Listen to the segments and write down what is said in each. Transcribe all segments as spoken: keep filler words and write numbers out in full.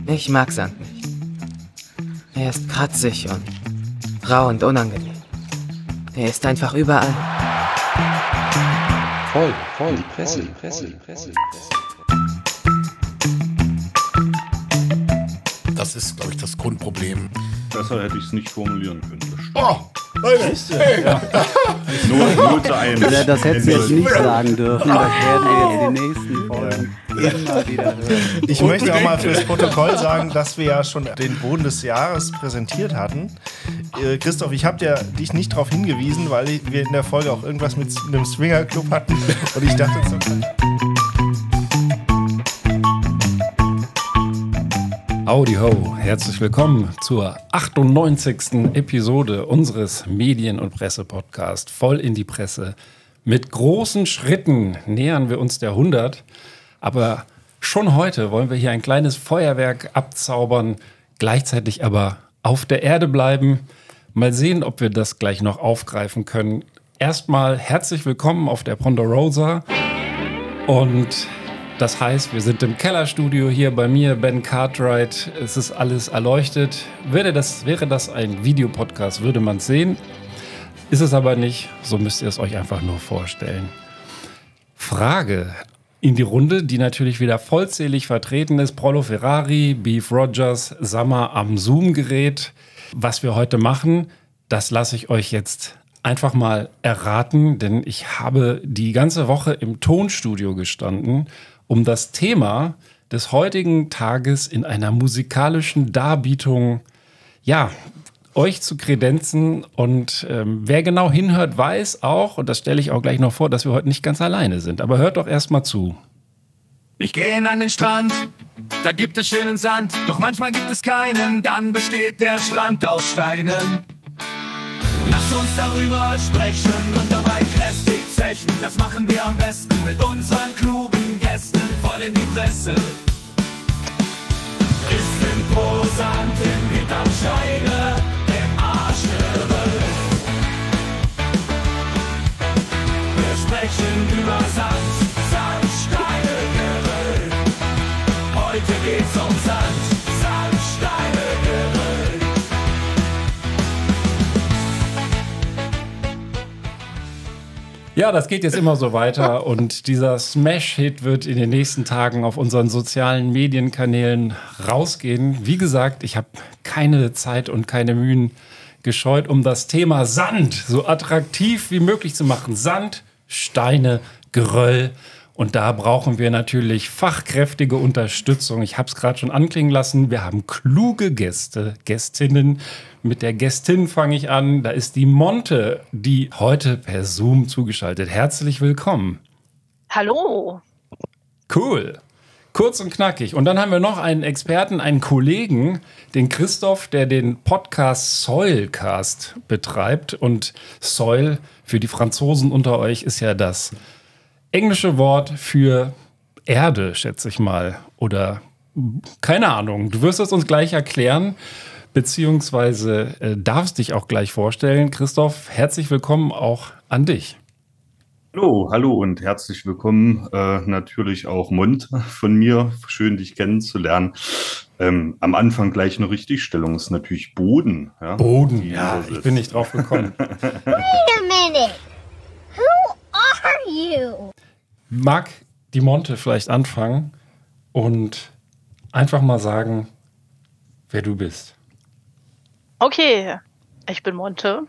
Ich mag Sand nicht. Er ist kratzig und rau und unangenehm. Er ist einfach überall. Voll, voll, die Presse, die Presse, die Presse, die Presse. Das ist, glaube ich, das Grundproblem. Besser hätte ich es nicht formulieren können. Oh, Leute, hey. Ja. Nur, nur zu einem. Ja, das hättest du jetzt nicht sagen dürfen. Das werden wir jetzt die nächsten Folgen immer wieder hören. Ich möchte auch mal fürs Protokoll sagen, dass wir ja schon den Boden des Jahres präsentiert hatten. Äh, Christoph, ich habe dich nicht darauf hingewiesen, weil wir in der Folge auch irgendwas mit einem Swingerclub hatten. Und ich dachte so... Howdy ho, herzlich willkommen zur achtundneunzigsten Episode unseres Medien- und Presse-Podcasts Voll in die Presse. Mit großen Schritten nähern wir uns der hundert, aber schon heute wollen wir hier ein kleines Feuerwerk abzaubern, gleichzeitig aber auf der Erde bleiben. Mal sehen, ob wir das gleich noch aufgreifen können. Erstmal herzlich willkommen auf der Ponderosa und... Das heißt, wir sind im Kellerstudio hier bei mir, Ben Cartwright. Es ist alles erleuchtet. Wäre das, wäre das ein Videopodcast, würde man es sehen. Ist es aber nicht, so müsst ihr es euch einfach nur vorstellen. Frage in die Runde, die natürlich wieder vollzählig vertreten ist. Prollo Ferrari, Beef Rogers, Sammer am Zoom-Gerät. Was wir heute machen, das lasse ich euch jetzt einfach mal erraten, denn ich habe die ganze Woche im Tonstudio gestanden, um das Thema des heutigen Tages in einer musikalischen Darbietung, ja, euch zu kredenzen. Und ähm, wer genau hinhört, weiß auch, und das stelle ich auch gleich noch vor, dass wir heute nicht ganz alleine sind. Aber hört doch erst mal zu. Ich gehe an den Strand, da gibt es schönen Sand, doch manchmal gibt es keinen, dann besteht der Strand aus Steinen. Lass uns darüber sprechen und dabei kräftig zechen. Das machen wir am besten mit unseren klugen Gästen voll in die Presse. Ist imposant im Hintern Scheide, im Arsch der Welt. Wir sprechen über Sand, Sand, Steine, Geröll. Heute geht's um Sand, Sand, Steine, Geröll. Ja, das geht jetzt immer so weiter und dieser Smash-Hit wird in den nächsten Tagen auf unseren sozialen Medienkanälen rausgehen. Wie gesagt, ich habe keine Zeit und keine Mühen gescheut, um das Thema Sand so attraktiv wie möglich zu machen. Sand, Steine, Geröll. Und da brauchen wir natürlich fachkräftige Unterstützung. Ich habe es gerade schon anklingen lassen. Wir haben kluge Gäste, Gästinnen. Mit der Gästin fange ich an. Da ist die Monte, die heute per Zoom zugeschaltet. Herzlich willkommen. Hallo. Cool. Kurz und knackig. Und dann haben wir noch einen Experten, einen Kollegen, den Christoph, der den Podcast Soilcast betreibt. Und Soil für die Franzosen unter euch ist ja das englische Wort für Erde, schätze ich mal. Oder keine Ahnung. Du wirst es uns gleich erklären. Beziehungsweise äh, darfst dich auch gleich vorstellen. Christoph, herzlich willkommen auch an dich. Hallo, hallo und herzlich willkommen. Äh, natürlich auch Mont von mir. Schön, dich kennenzulernen. Ähm, am Anfang gleich eine Richtigstellung. Ist natürlich Boden. Ja? Boden, ja, ich bin nicht drauf gekommen. Wait a minute. Who are you? Mag die Monte vielleicht anfangen und einfach mal sagen, wer du bist. Okay, ich bin Monte.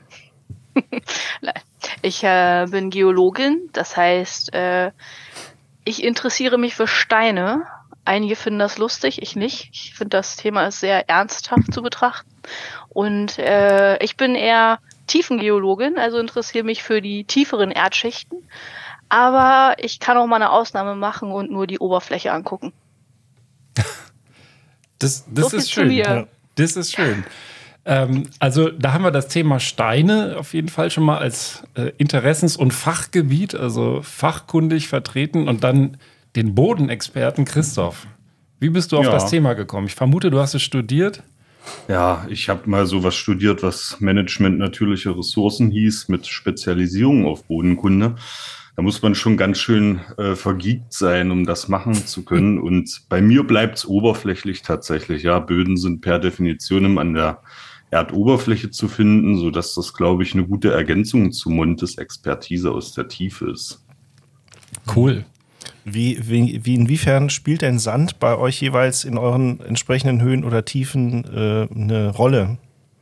Ich äh, bin Geologin, das heißt, äh, ich interessiere mich für Steine. Einige finden das lustig, ich nicht. Ich finde, das Thema ist sehr ernsthaft zu betrachten. Und äh, ich bin eher Tiefengeologin, also interessiere mich für die tieferen Erdschichten. Aber ich kann auch mal eine Ausnahme machen und nur die Oberfläche angucken. Das, das So ist viel zu schön. mir. Das ist schön. Ähm, also da haben wir das Thema Steine auf jeden Fall schon mal als äh, Interessens- und Fachgebiet, also fachkundig vertreten. Und dann den Bodenexperten Christoph. Wie bist du auf Ja. das Thema gekommen? Ich vermute, du hast es studiert. Ja, ich habe mal sowas studiert, was Management natürliche Ressourcen hieß, mit Spezialisierung auf Bodenkunde. da muss man schon ganz schön äh, vergiegt sein, um das machen zu können. Und bei mir bleibt es oberflächlich tatsächlich. Ja, Böden sind per Definition an der Erdoberfläche zu finden, sodass das, glaube ich, eine gute Ergänzung zu Montes Expertise aus der Tiefe ist. Cool. Wie, wie, wie inwiefern spielt denn Sand bei euch jeweils in euren entsprechenden Höhen oder Tiefen äh, eine Rolle?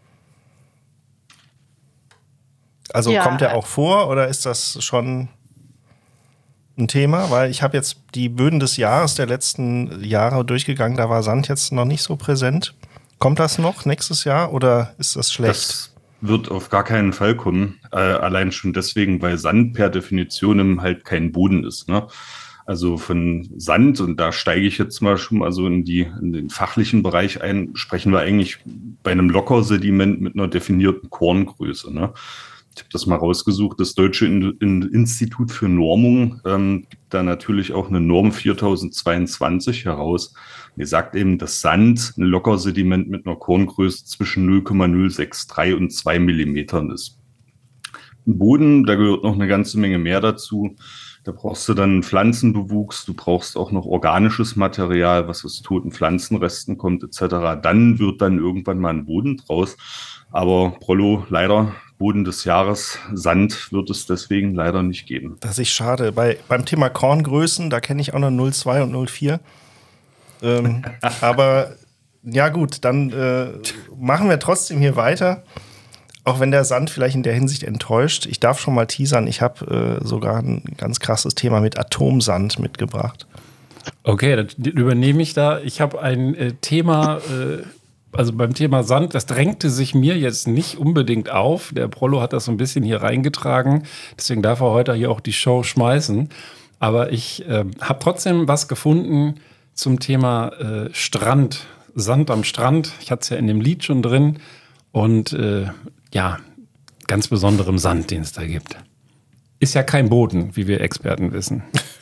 Also Ja. kommt der auch vor oder ist das schon ein Thema? Weil ich habe jetzt die Böden des Jahres der letzten Jahre durchgegangen, da war Sand jetzt noch nicht so präsent. Kommt das noch nächstes Jahr oder ist das schlecht? Das wird auf gar keinen Fall kommen. Äh, allein schon deswegen, weil Sand per Definition halt kein Boden ist. Ne? Also von Sand, und da steige ich jetzt mal schon mal so in, die, in den fachlichen Bereich ein, sprechen wir eigentlich bei einem Lockersediment mit einer definierten Korngröße. Ne? Ich habe das mal rausgesucht. Das Deutsche In- In- Institut für Normung ähm, gibt da natürlich auch eine Norm viertausendzweiundzwanzig heraus. Die sagt eben, dass Sand ein Lockersediment mit einer Korngröße zwischen null Komma null sechs drei und zwei Millimetern ist. Im Boden, da gehört noch eine ganze Menge mehr dazu. Da brauchst du dann Pflanzenbewuchs, du brauchst auch noch organisches Material, was aus toten Pflanzenresten kommt et cetera. Dann wird dann irgendwann mal ein Boden draus. Aber Prollo, leider, Boden des Jahres, Sand wird es deswegen leider nicht geben. Das ist schade. Bei, beim Thema Korngrößen, da kenne ich auch noch null Komma zwei und null Komma vier. Ähm, aber ja gut, dann äh, machen wir trotzdem hier weiter. Auch wenn der Sand vielleicht in der Hinsicht enttäuscht. Ich darf schon mal teasern, ich habe äh, sogar ein ganz krasses Thema mit Atomsand mitgebracht. Okay, dann übernehme ich da. Ich habe ein äh, Thema, äh, also beim Thema Sand, das drängte sich mir jetzt nicht unbedingt auf. Der Prollo hat das so ein bisschen hier reingetragen. Deswegen darf er heute hier auch die Show schmeißen. Aber ich äh, habe trotzdem was gefunden zum Thema äh, Strand, Sand am Strand. Ich hatte es ja in dem Lied schon drin. Und äh, ja, ganz besonderem Sand, den es da gibt. Ist ja kein Boden, wie wir Experten wissen.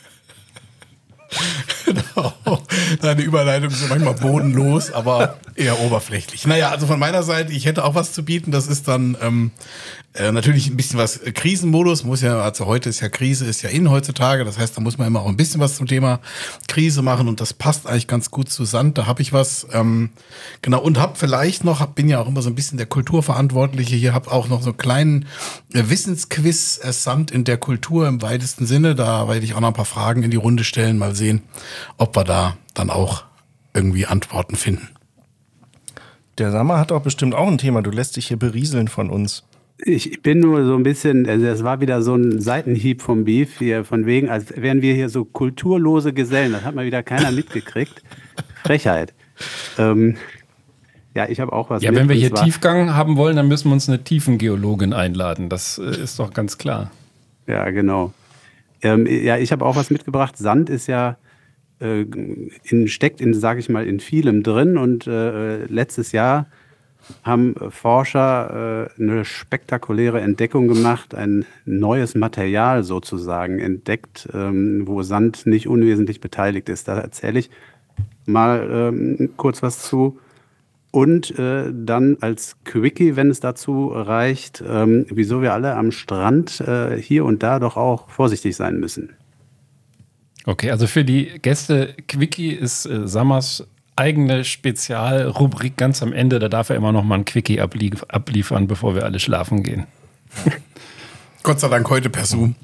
Genau. Deine Überleitung ist manchmal bodenlos, aber eher oberflächlich. Naja, also von meiner Seite, ich hätte auch was zu bieten. Das ist dann ähm, äh, natürlich ein bisschen was äh, Krisenmodus. Muss ja, also heute ist ja Krise, ist ja in heutzutage. Das heißt, da muss man immer auch ein bisschen was zum Thema Krise machen und das passt eigentlich ganz gut zu Sand. Da habe ich was. Ähm, genau, und habe vielleicht noch, hab, bin ja auch immer so ein bisschen der Kulturverantwortliche hier, habe auch noch so einen kleinen äh, Wissensquiz äh, Sand in der Kultur im weitesten Sinne. Da werde ich auch noch ein paar Fragen in die Runde stellen, mal sehen, ob wir da dann auch irgendwie Antworten finden. Der Sammer hat doch bestimmt auch ein Thema. Du lässt dich hier berieseln von uns. Ich bin nur so ein bisschen, also es war wieder so ein Seitenhieb vom Beef hier, von wegen, als wären wir hier so kulturlose Gesellen. Das hat mal wieder keiner mitgekriegt. Frechheit. Ähm, ja, ich habe auch was. Ja, mit, wenn wir hier zwar, Tiefgang haben wollen, dann müssen wir uns eine Tiefengeologin einladen. Das äh, ist doch ganz klar. Ja, genau. Ähm, ja, ich habe auch was mitgebracht. Sand ist ja äh, in, steckt in, sage ich mal, in vielem drin. Und äh, letztes Jahr haben Forscher äh, eine spektakuläre Entdeckung gemacht, ein neues Material sozusagen entdeckt, ähm, wo Sand nicht unwesentlich beteiligt ist. Da erzähle ich mal ähm, kurz was zu. Und äh, dann als Quickie, wenn es dazu reicht, ähm, wieso wir alle am Strand äh, hier und da doch auch vorsichtig sein müssen. Okay, also für die Gäste, Quickie ist äh, Sammers eigene Spezialrubrik ganz am Ende. Da darf er immer noch mal ein Quickie ablief- abliefern, bevor wir alle schlafen gehen. Gott sei Dank heute per Zoom.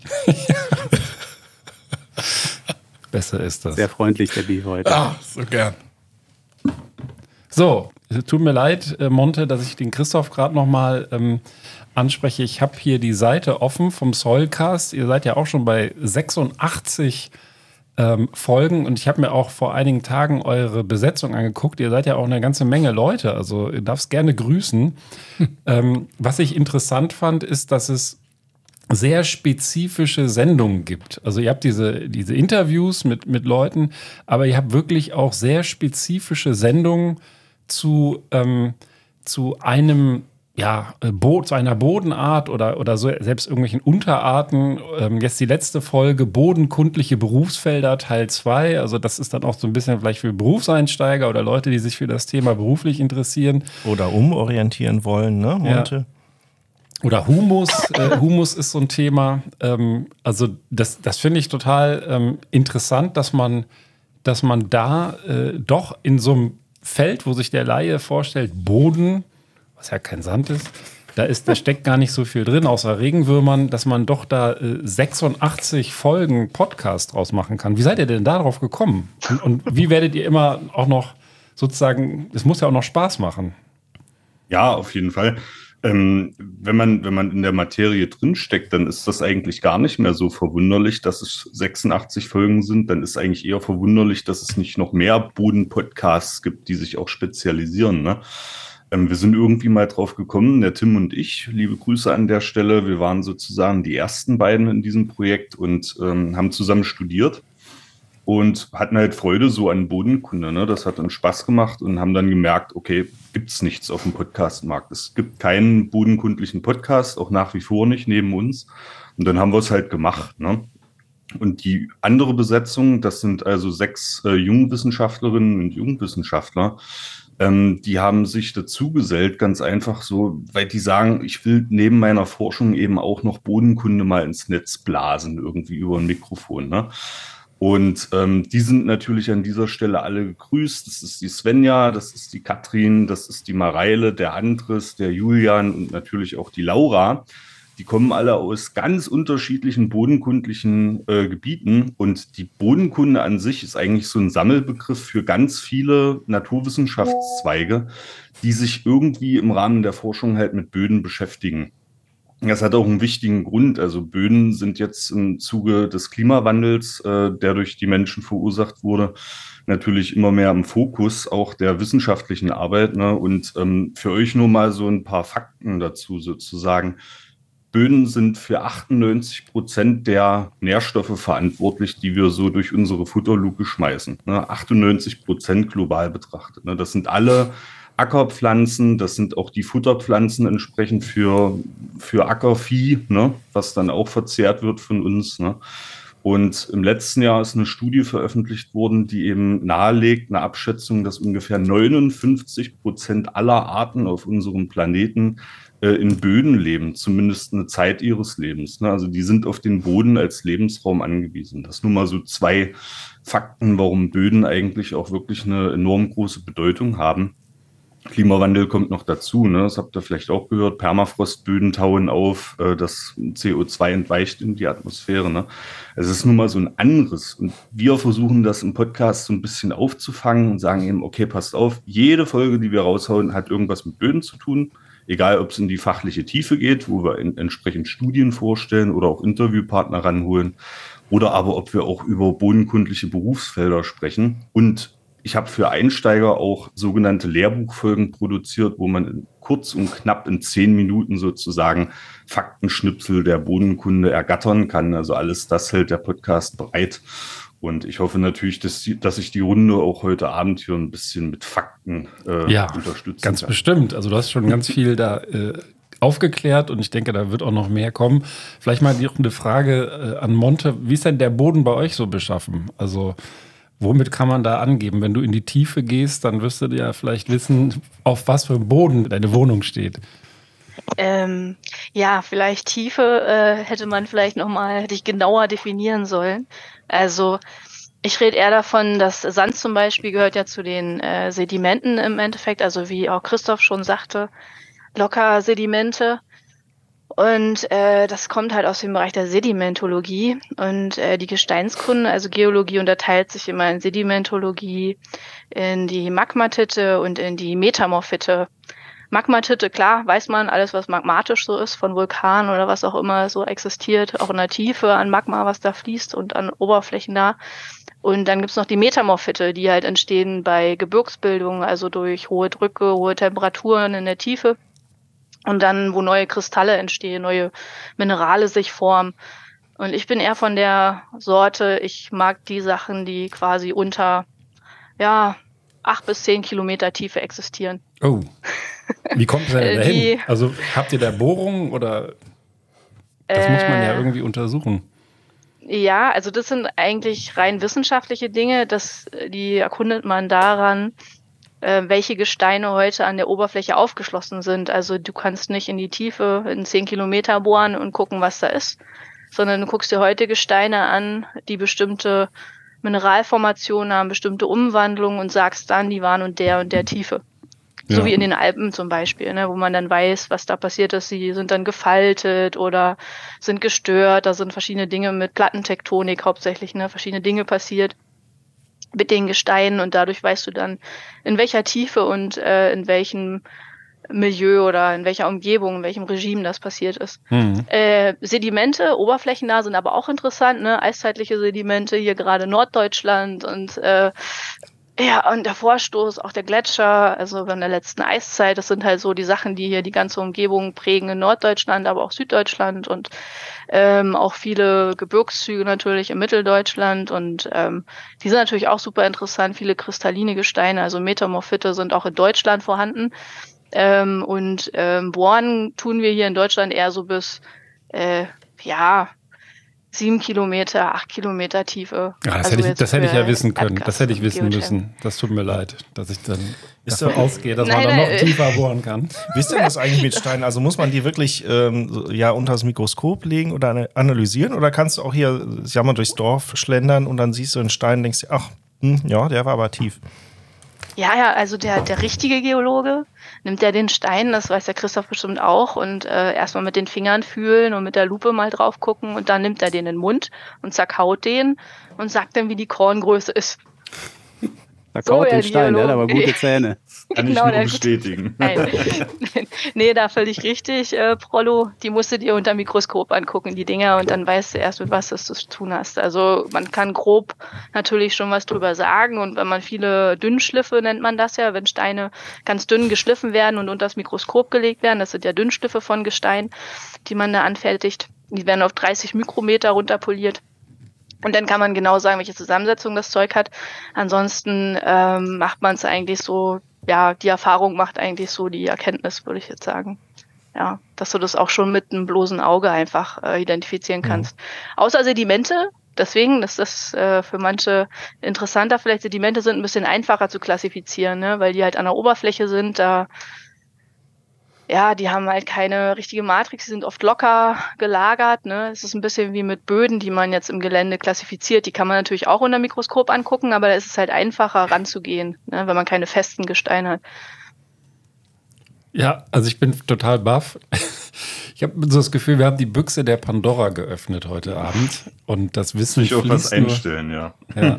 Besser ist das. Sehr freundlich, der Beef heute. Ah, so gern. So, tut mir leid, äh, Monte, dass ich den Christoph gerade noch mal ähm, anspreche. Ich habe hier die Seite offen vom Soilcast. Ihr seid ja auch schon bei sechsundachtzig ähm, Folgen und ich habe mir auch vor einigen Tagen eure Besetzung angeguckt. Ihr seid ja auch eine ganze Menge Leute, also ihr darfst gerne grüßen. ähm, was ich interessant fand, ist, dass es sehr spezifische Sendungen gibt. Also ihr habt diese, diese Interviews mit, mit Leuten, aber ihr habt wirklich auch sehr spezifische Sendungen zu, ähm, zu einem, ja, Bo- zu einer Bodenart oder, oder so, selbst irgendwelchen Unterarten. Ähm, jetzt die letzte Folge, bodenkundliche Berufsfelder, Teil zwei. Also das ist dann auch so ein bisschen vielleicht für Berufseinsteiger oder Leute, die sich für das Thema beruflich interessieren. Oder umorientieren wollen, ne, Monte? Ja. Oder Humus. Äh, Humus ist so ein Thema. Ähm, also das, das finde ich total ähm, interessant, dass man, dass man da äh, doch in so einem Feld, wo sich der Laie vorstellt, Boden, was ja kein Sand ist, da ist, da steckt gar nicht so viel drin, außer Regenwürmern, dass man doch da äh, sechsundachtzig Folgen Podcast draus machen kann. Wie seid ihr denn darauf gekommen? Und, und wie werdet ihr immer auch noch sozusagen, es muss ja auch noch Spaß machen. Ja, auf jeden Fall. Ähm, wenn man, wenn man in der Materie drinsteckt, dann ist das eigentlich gar nicht mehr so verwunderlich, dass es sechsundachtzig Folgen sind. Dann ist eigentlich eher verwunderlich, dass es nicht noch mehr Boden-Podcasts gibt, die sich auch spezialisieren, ne? Ähm, wir sind irgendwie mal drauf gekommen, der Tim und ich, liebe Grüße an der Stelle. Wir waren sozusagen die ersten beiden in diesem Projekt und ähm, haben zusammen studiert und hatten halt Freude so an Bodenkunde, ne? Das hat uns Spaß gemacht und haben dann gemerkt, okay, gibt's nichts auf dem Podcast-Markt. Es gibt keinen bodenkundlichen Podcast, auch nach wie vor nicht neben uns. Und dann haben wir es halt gemacht, ne? Und die andere Besetzung, das sind also sechs äh, Jungwissenschaftlerinnen und Jungwissenschaftler, ähm, die haben sich dazu gesellt, ganz einfach so, weil die sagen, ich will neben meiner Forschung eben auch noch Bodenkunde mal ins Netz blasen, irgendwie über ein Mikrofon, ne? Und ähm, die sind natürlich an dieser Stelle alle gegrüßt. Das ist die Svenja, das ist die Katrin, das ist die Mareile, der Andres, der Julian und natürlich auch die Laura. Die kommen alle aus ganz unterschiedlichen bodenkundlichen äh, Gebieten. Und die Bodenkunde an sich ist eigentlich so ein Sammelbegriff für ganz viele Naturwissenschaftszweige, die sich irgendwie im Rahmen der Forschung halt mit Böden beschäftigen. Das hat auch einen wichtigen Grund. Also Böden sind jetzt im Zuge des Klimawandels, äh, der durch die Menschen verursacht wurde, natürlich immer mehr im Fokus auch der wissenschaftlichen Arbeit, ne? Und ähm, für euch nur mal so ein paar Fakten dazu sozusagen. Böden sind für achtundneunzig Prozent der Nährstoffe verantwortlich, die wir so durch unsere Futterluke schmeißen. Ne? achtundneunzig Prozent global betrachtet. Ne? Das sind alle Ackerpflanzen, das sind auch die Futterpflanzen entsprechend für, für Ackervieh, ne, was dann auch verzehrt wird von uns, ne. Und im letzten Jahr ist eine Studie veröffentlicht worden, die eben nahelegt, eine Abschätzung, dass ungefähr neunundfünfzig Prozent aller Arten auf unserem Planeten äh, in Böden leben, zumindest eine Zeit ihres Lebens, ne. Also die sind auf den Boden als Lebensraum angewiesen. Das nur mal so zwei Fakten, warum Böden eigentlich auch wirklich eine enorm große Bedeutung haben. Klimawandel kommt noch dazu, ne? Das habt ihr vielleicht auch gehört. Permafrostböden tauen auf, äh, das C O zwei entweicht in die Atmosphäre, ne? Es ist nun mal so ein Anriss. Und wir versuchen das im Podcast so ein bisschen aufzufangen und sagen eben, okay, passt auf, jede Folge, die wir raushauen, hat irgendwas mit Böden zu tun. Egal, ob es in die fachliche Tiefe geht, wo wir in, entsprechend Studien vorstellen oder auch Interviewpartner ranholen. Oder aber, ob wir auch über bodenkundliche Berufsfelder sprechen. Und ich habe für Einsteiger auch sogenannte Lehrbuchfolgen produziert, wo man kurz und knapp in zehn Minuten sozusagen Faktenschnipsel der Bodenkunde ergattern kann. Also alles das hält der Podcast bereit. Und ich hoffe natürlich, dass, die, dass ich die Runde auch heute Abend hier ein bisschen mit Fakten äh, ja, unterstützen ganz kann. Bestimmt. Also du hast schon ganz viel da äh, aufgeklärt und ich denke, da wird auch noch mehr kommen. Vielleicht mal noch eine Frage äh, an Monte. Wie ist denn der Boden bei euch so beschaffen? Also womit kann man da angeben? Wenn du in die Tiefe gehst, dann wirst du ja vielleicht wissen, auf was für einem Boden deine Wohnung steht. Ähm, ja, vielleicht Tiefe äh, hätte man vielleicht nochmal, hätte ich genauer definieren sollen. Also ich rede eher davon, dass Sand zum Beispiel gehört ja zu den äh, Sedimenten im Endeffekt, also wie auch Christoph schon sagte, locker Sedimente. Und äh, das kommt halt aus dem Bereich der Sedimentologie und äh, die Gesteinskunde, also Geologie, unterteilt sich immer in Sedimentologie, in die Magmatitte und in die Metamorphite. Magmatitte, klar, weiß man, alles was magmatisch so ist, von Vulkanen oder was auch immer so existiert, auch in der Tiefe an Magma, was da fließt und an Oberflächen da. Und dann gibt's noch die Metamorphite, die halt entstehen bei Gebirgsbildung, also durch hohe Drücke, hohe Temperaturen in der Tiefe. Und dann, wo neue Kristalle entstehen, neue Minerale sich formen. Und ich bin eher von der Sorte, ich mag die Sachen, die quasi unter, ja, acht bis zehn Kilometer Tiefe existieren. Oh, wie kommt es denn dahin? Die, also habt ihr da Bohrungen oder das äh, muss man ja irgendwie untersuchen? Ja, also das sind eigentlich rein wissenschaftliche Dinge, das, die erkundet man daran, äh, welche Gesteine heute an der Oberfläche aufgeschlossen sind. Also du kannst nicht in die Tiefe in zehn Kilometer bohren und gucken, was da ist, sondern du guckst dir heute Gesteine an, die bestimmte Mineralformationen haben, bestimmte Umwandlungen und sagst dann, die waren in der und der Tiefe. Ja. So wie in den Alpen zum Beispiel, ne, wo man dann weiß, was da passiert ist. Sie sind dann gefaltet oder sind gestört. Da sind verschiedene Dinge mit Plattentektonik hauptsächlich, ne, verschiedene Dinge passiert mit den Gesteinen und dadurch weißt du dann, in welcher Tiefe und äh, in welchem Milieu oder in welcher Umgebung, in welchem Regime das passiert ist. Mhm. Äh, Sedimente, oberflächennah sind aber auch interessant, ne, eiszeitliche Sedimente, hier gerade Norddeutschland und äh, ja, und der Vorstoß, auch der Gletscher, also von der letzten Eiszeit, das sind halt so die Sachen, die hier die ganze Umgebung prägen in Norddeutschland, aber auch Süddeutschland und ähm, auch viele Gebirgszüge natürlich in Mitteldeutschland und ähm, die sind natürlich auch super interessant, viele kristalline Gesteine, also Metamorphite sind auch in Deutschland vorhanden ähm, und ähm, bohren tun wir hier in Deutschland eher so bis, äh, ja, sieben Kilometer, acht Kilometer Tiefe. Ja, das, also hätte ich, das hätte ich ja wissen können. Erdgas das hätte ich wissen Geocaching. müssen. Das tut mir leid, dass ich dann Ist davon doch- ausgehe, dass Nein, man da noch nein. tiefer bohren kann. Wisst ihr das eigentlich mit Steinen? Also muss man die wirklich ähm, so, ja, unter das Mikroskop legen oder ana- analysieren? Oder kannst du auch hier, ja, mal durchs Dorf schlendern und dann siehst du einen Stein und denkst dir, ach, hm, ja, der war aber tief. Ja, ja, also der, der richtige Geologe nimmt ja den Stein, das weiß der Christoph bestimmt auch, und äh, erstmal mit den Fingern fühlen und mit der Lupe mal drauf gucken und dann nimmt er den in den Mund und zerkaut den und sagt dann, wie die Korngröße ist. Da So, kaut ja, den Stein, der hat aber Biologe. gute Zähne. Kann ich Genau, nur der- bestätigen. Nein. Nee, da völlig richtig, äh, Prollo. Die musst du dir unter Mikroskop angucken, die Dinger, und dann weißt du erst, mit was du es zu tun hast. Also man kann grob natürlich schon was drüber sagen, und wenn man viele Dünnschliffe, nennt man das ja, wenn Steine ganz dünn geschliffen werden und unter das Mikroskop gelegt werden, das sind ja Dünnschliffe von Gestein, die man da anfertigt. Die werden auf dreißig Mikrometer runterpoliert. Und dann kann man genau sagen, welche Zusammensetzung das Zeug hat. Ansonsten ähm, macht man es eigentlich so, ja, die Erfahrung macht eigentlich so die Erkenntnis, würde ich jetzt sagen. Ja, dass du das auch schon mit einem bloßen Auge einfach äh, identifizieren kannst. Mhm. Außer Sedimente, deswegen, das ist äh, für manche interessanter, vielleicht Sedimente sind ein bisschen einfacher zu klassifizieren, ne? Weil die halt an der Oberfläche sind, da ja, die haben halt keine richtige Matrix, die sind oft locker gelagert, ne? Es ist ein bisschen wie mit Böden, die man jetzt im Gelände klassifiziert. Die kann man natürlich auch unter Mikroskop angucken, aber da ist es halt einfacher ranzugehen, ne? Wenn man keine festen Gesteine hat. Ja, also ich bin total baff. Ich habe so das Gefühl, wir haben die Büchse der Pandora geöffnet heute Abend, und das Wissen Ich auf was fließt nur. einstellen, ja. Ja.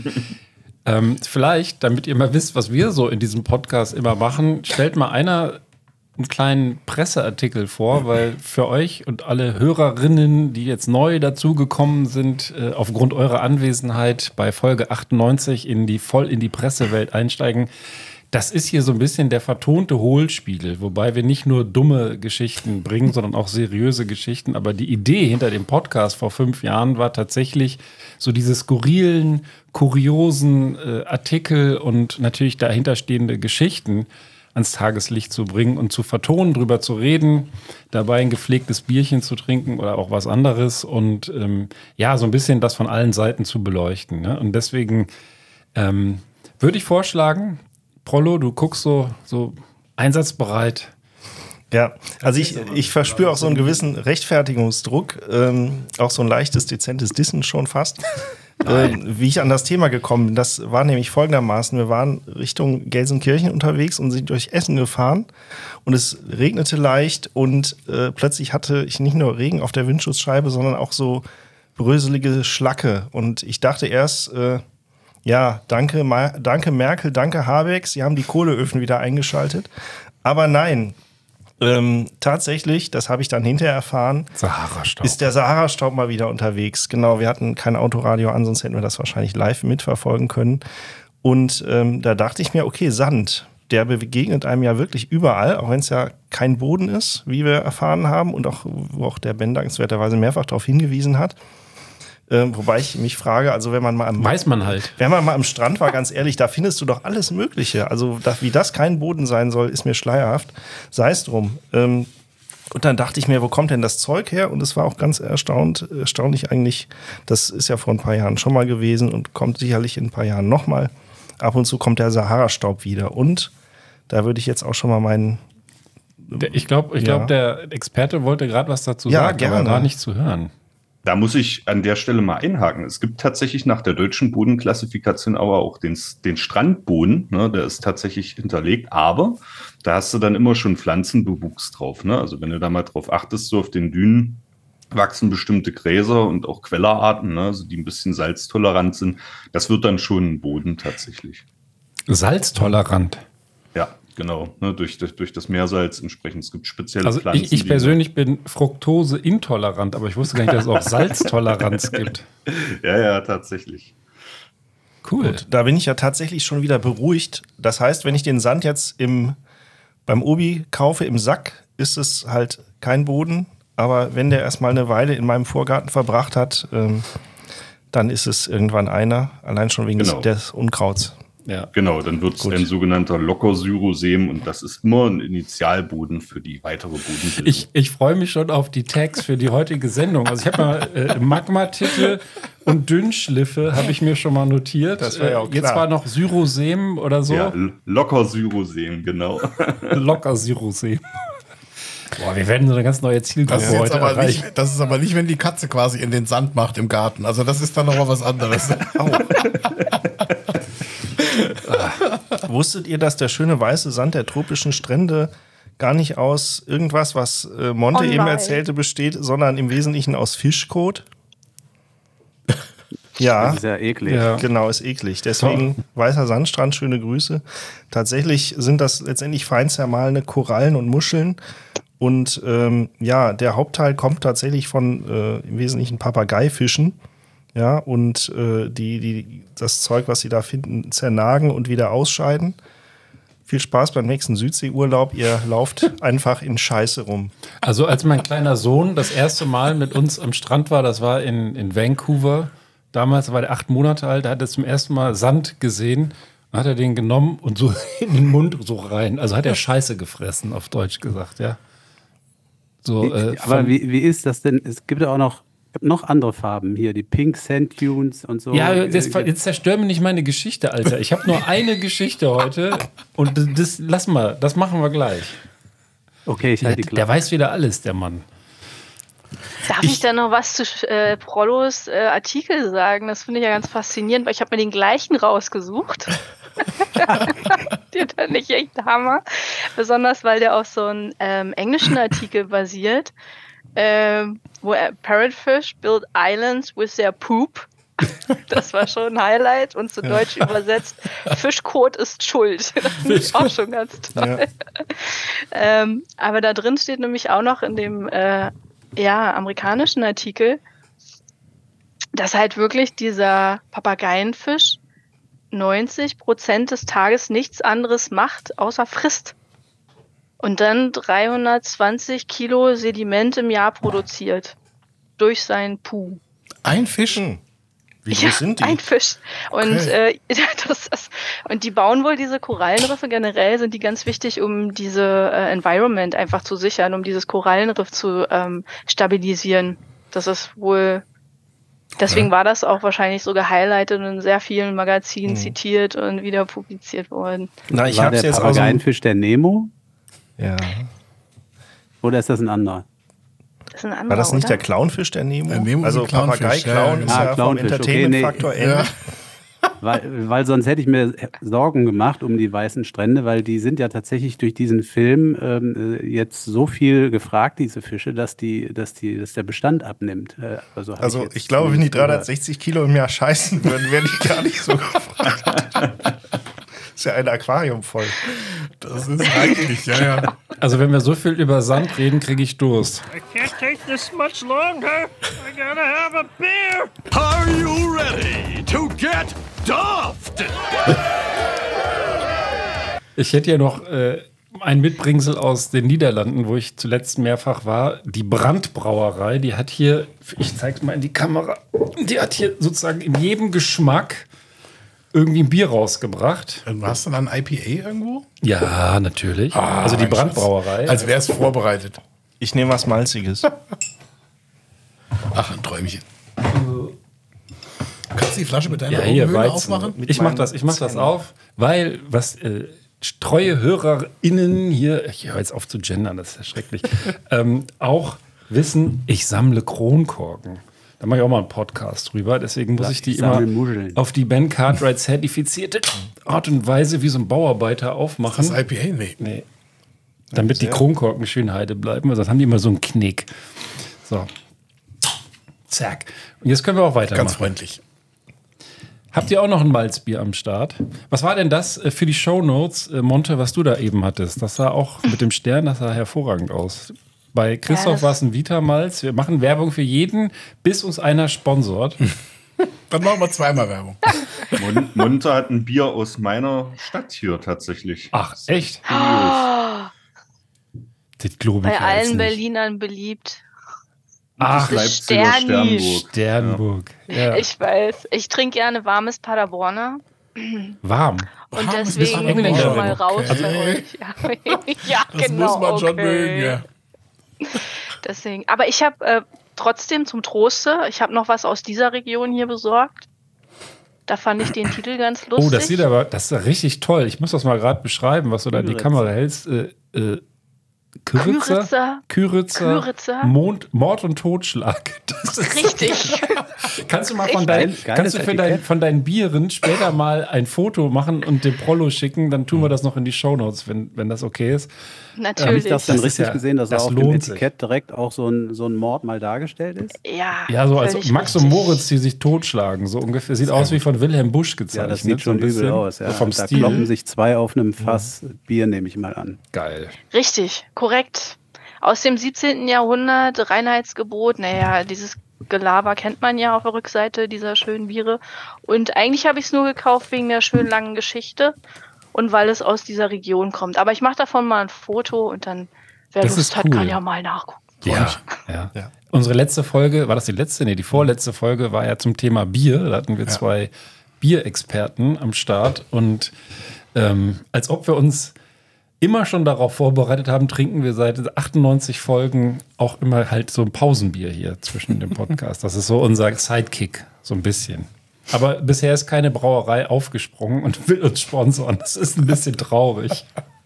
ähm, vielleicht, damit ihr mal wisst, was wir so in diesem Podcast immer machen, stellt mal einer einen kleinen Presseartikel vor, weil für euch und alle Hörerinnen, die jetzt neu dazugekommen sind, äh, aufgrund eurer Anwesenheit bei Folge achtundneunzig in die voll in die Pressewelt einsteigen. Das ist hier so ein bisschen der vertonte Hohlspiegel, wobei wir nicht nur dumme Geschichten bringen, sondern auch seriöse Geschichten. Aber die Idee hinter dem Podcast vor fünf Jahren war tatsächlich so diese skurrilen, kuriosen äh, Artikel und natürlich dahinterstehende Geschichten ans Tageslicht zu bringen und zu vertonen, drüber zu reden, dabei ein gepflegtes Bierchen zu trinken oder auch was anderes und ähm, ja, so ein bisschen das von allen Seiten zu beleuchten. Ne? Und deswegen ähm, würde ich vorschlagen, Prollo, du guckst so, so einsatzbereit. Ja, also ich, ich verspüre auch so einen gewissen Rechtfertigungsdruck, ähm, auch so ein leichtes, dezentes Dissen schon fast. Ähm, wie ich an das Thema gekommen bin, das war nämlich folgendermaßen: Wir waren Richtung Gelsenkirchen unterwegs und sind durch Essen gefahren und es regnete leicht und äh, plötzlich hatte ich nicht nur Regen auf der Windschutzscheibe, sondern auch so bröselige Schlacke, und ich dachte erst, äh, ja, danke, Ma- danke Merkel, danke Habeck, sie haben die Kohleöfen wieder eingeschaltet, aber nein. Ähm, tatsächlich, das habe ich dann hinterher erfahren, Sahara-Staub. ist der Sahara-Staub mal wieder unterwegs. Genau, wir hatten kein Autoradio an, sonst hätten wir das wahrscheinlich live mitverfolgen können. Und ähm, da dachte ich mir, okay, Sand, der begegnet einem ja wirklich überall, auch wenn es ja kein Boden ist, wie wir erfahren haben, und auch, wo auch der Ben dankenswerterweise mehrfach darauf hingewiesen hat. Ähm, wobei ich mich frage, also wenn man mal am, Weiß man halt. wenn man mal am Strand war, ganz ehrlich, da findest du doch alles Mögliche. Also da, wie das kein Boden sein soll, ist mir schleierhaft. Sei es drum. Ähm, und dann dachte ich mir, wo kommt denn das Zeug her? Und es war auch ganz erstaunt, erstaunlich eigentlich. Das ist ja vor ein paar Jahren schon mal gewesen und kommt sicherlich in ein paar Jahren nochmal. ab und zu kommt der Sahara-Staub wieder. Und da würde ich jetzt auch schon mal meinen... Der, ich glaube, ich Ja. glaub, der Experte wollte gerade was dazu Ja, sagen, aber gerne. war nicht zu hören. Da muss ich an der Stelle mal einhaken. Es gibt tatsächlich nach der deutschen Bodenklassifikation aber auch den, den Strandboden, ne, der ist tatsächlich hinterlegt, aber da hast du dann immer schon Pflanzenbewuchs drauf. Ne? Also wenn du da mal drauf achtest, so auf den Dünen wachsen bestimmte Gräser und auch Quellerarten, ne, also die ein bisschen salztolerant sind. Das wird dann schon ein Boden tatsächlich. Salztolerant. Ja, genau. Ne, durch, durch, durch das Meersalz entsprechend. Es gibt spezielle Also Pflanzen. ich, ich die- persönlich bin fruktoseintolerant, aber ich wusste gar nicht, dass es auch Salztoleranz gibt. Ja, ja, tatsächlich. Cool. Gut, da bin ich ja tatsächlich schon wieder beruhigt. Das heißt, wenn ich den Sand jetzt im, beim Obi kaufe im Sack, ist es halt kein Boden. Aber wenn der erstmal eine Weile in meinem Vorgarten verbracht hat, ähm, dann ist es irgendwann einer. Allein schon wegen Genau. des, des Unkrauts. Ja. Genau, dann wird es Gut. ein sogenannter Lockersyrosem und das ist immer ein Initialboden für die weitere Bodenbildung. Ich, ich freue mich schon auf die Tags für die heutige Sendung. Also ich habe mal äh, Magma-Titel und Dünnschliffe habe ich mir schon mal notiert. Das war ja auch Äh, Jetzt klar. war noch Syrosem oder so. Ja, L- Lockersyrosem, genau. Locker Syrosem. Boah, wir werden so eine ganz neue Zielgruppe Das ist, jetzt heute aber erreichen. nicht, das ist aber nicht, wenn die Katze quasi in den Sand macht im Garten. Also das ist dann nochmal was anderes. Wusstet ihr, dass der schöne weiße Sand der tropischen Strände gar nicht aus irgendwas, was äh, Monte Oh eben nein. erzählte, besteht, sondern im Wesentlichen aus Fischkot? Ja. Das ist ja eklig. Ja. Genau, ist eklig. Deswegen weißer Sandstrand, schöne Grüße. Tatsächlich sind das letztendlich fein zermahlene Korallen und Muscheln. Und ähm, ja, der Hauptteil kommt tatsächlich von äh, im Wesentlichen Papageifischen. Ja, und äh, die, die das Zeug, was sie da finden, zernagen und wieder ausscheiden. Viel Spaß beim nächsten Südseeurlaub. Ihr lauft einfach in Scheiße rum. Also als mein kleiner Sohn das erste Mal mit uns am Strand war, das war in, in Vancouver. Damals war der acht Monate alt, da hat er zum ersten Mal Sand gesehen. Dann hat er den genommen und so in den Mund so rein. Also hat er Scheiße gefressen, auf Deutsch gesagt, ja. So, äh, Aber von- wie, wie ist das denn? Es gibt ja auch noch, noch andere Farben hier, die Pink Sand Dunes und so. Ja, jetzt, jetzt zerstör mir nicht meine Geschichte, Alter. Ich habe nur eine Geschichte heute und das, das lass mal, das machen wir gleich. Okay, ich Der, halte die der Klappe. weiß wieder alles, der Mann. Darf ich, da noch was zu äh, Prollos äh, Artikel sagen? Das finde ich ja ganz faszinierend, weil ich habe mir den gleichen rausgesucht. Der fand ich echt Hammer. Besonders, weil der auf so einem ähm, englischen Artikel basiert, ähm, wo er, Parrotfish build islands with their poop. Das war schon ein Highlight und zu Deutsch übersetzt, Fischkot ist schuld. Das finde ich auch schon ganz toll. Ja. ähm, aber da drin steht nämlich auch noch in dem äh, ja, amerikanischen Artikel, dass halt wirklich dieser Papageienfisch neunzig Prozent des Tages nichts anderes macht, außer frisst. Und dann dreihundertzwanzig Kilo Sediment im Jahr produziert. Durch seinen Puh. Ein Fisch? Hm. Wie groß Ja, sind die? ein Fisch. Und, Okay. äh, das, das, und die bauen wohl diese Korallenriffe. Generell sind die ganz wichtig, um diese äh, Environment einfach zu sichern, um dieses Korallenriff zu ähm, stabilisieren. Das ist wohl, deswegen war das auch wahrscheinlich so gehighlightet und in sehr vielen Magazinen zitiert und wieder publiziert worden. Na, ich War hab's der jetzt aus dem, Papageienfisch der Nemo ja. oder ist das ein anderer? Das ist ein anderer, War das nicht oder? der Clownfisch, der Nemo? Der Nemo ist also ein Clownfisch, Papagei-Clown ja, ja, ist genau. ja Ah, vom Clownfisch, okay, Entertainment-Faktor nee. ähnlich. Weil, weil sonst hätte ich mir Sorgen gemacht um die weißen Strände, weil die sind ja tatsächlich durch diesen Film ähm, jetzt so viel gefragt, diese Fische, dass die, dass die, dass der Bestand abnimmt. Äh, Also, hab Also jetzt ich glaube, wenn die zumindest gehört. dreihundertsechzig Kilo im Jahr scheißen würden, wäre ich gar nicht so gefragt. Ist ja ein Aquarium voll. Das ist eigentlich, ja, ja. Also wenn wir so viel über Sand reden, kriege ich Durst. I can't take this much longer. I gotta have a beer. Are you ready to get daft? Ich hätte ja noch äh, ein Mitbringsel aus den Niederlanden, wo ich zuletzt mehrfach war. Die Brandbrauerei, die hat hier, ich zeig's mal in die Kamera, die hat hier sozusagen in jedem Geschmack irgendwie ein Bier rausgebracht. Du hast du dann ein I P A irgendwo? Ja, natürlich. Ah, also die mein Schatz. Brandbrauerei. Als wäre es vorbereitet. Ich nehme was Malziges. Ach, ein Träumchen. Kannst du die Flasche mit deiner Ja, hier, Augenhöhle Weizen. aufmachen? Ich mach das, ich mach das auf, weil was äh, treue HörerInnen hier, ich höre jetzt auf zu gendern, das ist ja schrecklich, ähm, auch wissen, ich sammle Kronkorken. Da mache ich auch mal einen Podcast drüber, deswegen muss Ja, ich die ich immer sammle Muscheln. auf die Ben Cartwright zertifizierte Art und Weise wie so ein Bauarbeiter aufmachen. Das I P A? Nee. Nee. Damit die Kronkorken schön heide bleiben, sonst haben die immer so einen Knick. So. Zack. Und jetzt können wir auch weitermachen. Ganz freundlich. Habt ihr auch noch ein Malzbier am Start? Was war denn das äh, für die Shownotes, äh, Monte, was du da eben hattest? Das sah auch mit dem Stern, das sah hervorragend aus. Bei Christoph das- war es ein Vita-Malz. Wir machen Werbung für jeden, bis uns einer sponsort. Dann machen wir zweimal Werbung. Mon Monte hat ein Bier aus meiner Stadt hier tatsächlich. Ach, echt? Oh, Das glaube ich bei ja jetzt allen nicht. Berlinern beliebt. Ach, Das Leipziger Sterni. Sternburg. Sternburg. Ja. Ich weiß. Ich trinke gerne warmes Paderborner. Warm. Und Warmes deswegen bin ich Engländer. schon mal raus Okay. bei euch. Ja, ja Das genau. muss man schon okay. mögen, ja. Deswegen. Aber ich habe äh, trotzdem zum Troste, ich habe noch was aus dieser Region hier besorgt. Da fand ich den Titel ganz lustig. Oh, das sieht aber, das ist ja richtig toll. Ich muss das mal gerade beschreiben, was du da in die Kyritzer. Kamera hältst. Äh, äh, Kyritzer? Kyritzer. Kyritzer. Kyritzer. Mond, Mord und Totschlag. Das ist Richtig. Kannst du mal von, dein, Richtig. kannst du für dein, Etikett. von deinen Bieren später mal ein Foto machen und dem Prollo schicken? Dann tun wir das noch in die Shownotes, wenn, wenn das okay ist. Habe Natürlich. ich das dann Das ist richtig ja- gesehen, dass das da auf dem lohnt sich. Etikett direkt auch so ein, so ein Mord mal dargestellt ist? ja, Ja, so als völlig Max richtig. und Moritz, die sich totschlagen. So ungefähr. Sieht aus wie von Wilhelm Busch gezeichnet. Ja, das sieht schon so ein übel bisschen. aus. Ja. So vom Da Stil. kloppen sich zwei auf einem Fass Bier, nehme ich mal an. Geil. Richtig, korrekt. Aus dem siebzehnten Jahrhundert, Reinheitsgebot, naja, dieses Gelaber kennt man ja auf der Rückseite dieser schönen Biere. Und eigentlich habe ich es nur gekauft wegen der schönen langen Geschichte und weil es aus dieser Region kommt. Aber ich mache davon mal ein Foto und dann, wer Das Lust ist hat, cool. kann ja mal nachgucken. Ja, ja. Ja. Unsere letzte Folge, war das die letzte? Nee, die vorletzte Folge war ja zum Thema Bier. Da hatten wir Ja. zwei Bierexperten am Start. Und ähm, als ob wir uns immer schon darauf vorbereitet haben, trinken wir seit achtundneunzig Folgen auch immer halt so ein Pausenbier hier zwischen dem Podcast. Das ist so unser Sidekick, so ein bisschen. Aber bisher ist keine Brauerei aufgesprungen und will uns sponsoren. Das ist ein bisschen traurig.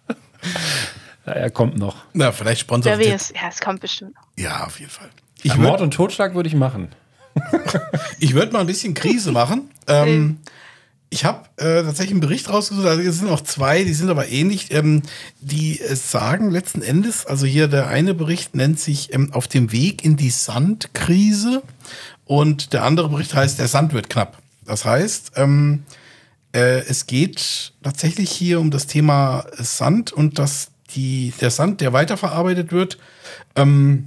Ja, er kommt noch. Na, vielleicht sponsert Wer ihr- weiß, ja, es kommt bestimmt. Ja, auf jeden Fall. Ich Ich Mord würde und Totschlag würde ich machen. ich würd mal ein bisschen Krise machen. Ähm, ich habe äh, tatsächlich einen Bericht rausgesucht, also es sind auch zwei, die sind aber ähnlich, ähm, die äh, sagen letzten Endes, also hier der eine Bericht nennt sich ähm, Auf dem Weg in die Sandkrise und der andere Bericht heißt Der Sand wird knapp. Das heißt, ähm, äh, es geht tatsächlich hier um das Thema Sand und dass die, der Sand, der weiterverarbeitet wird, ähm,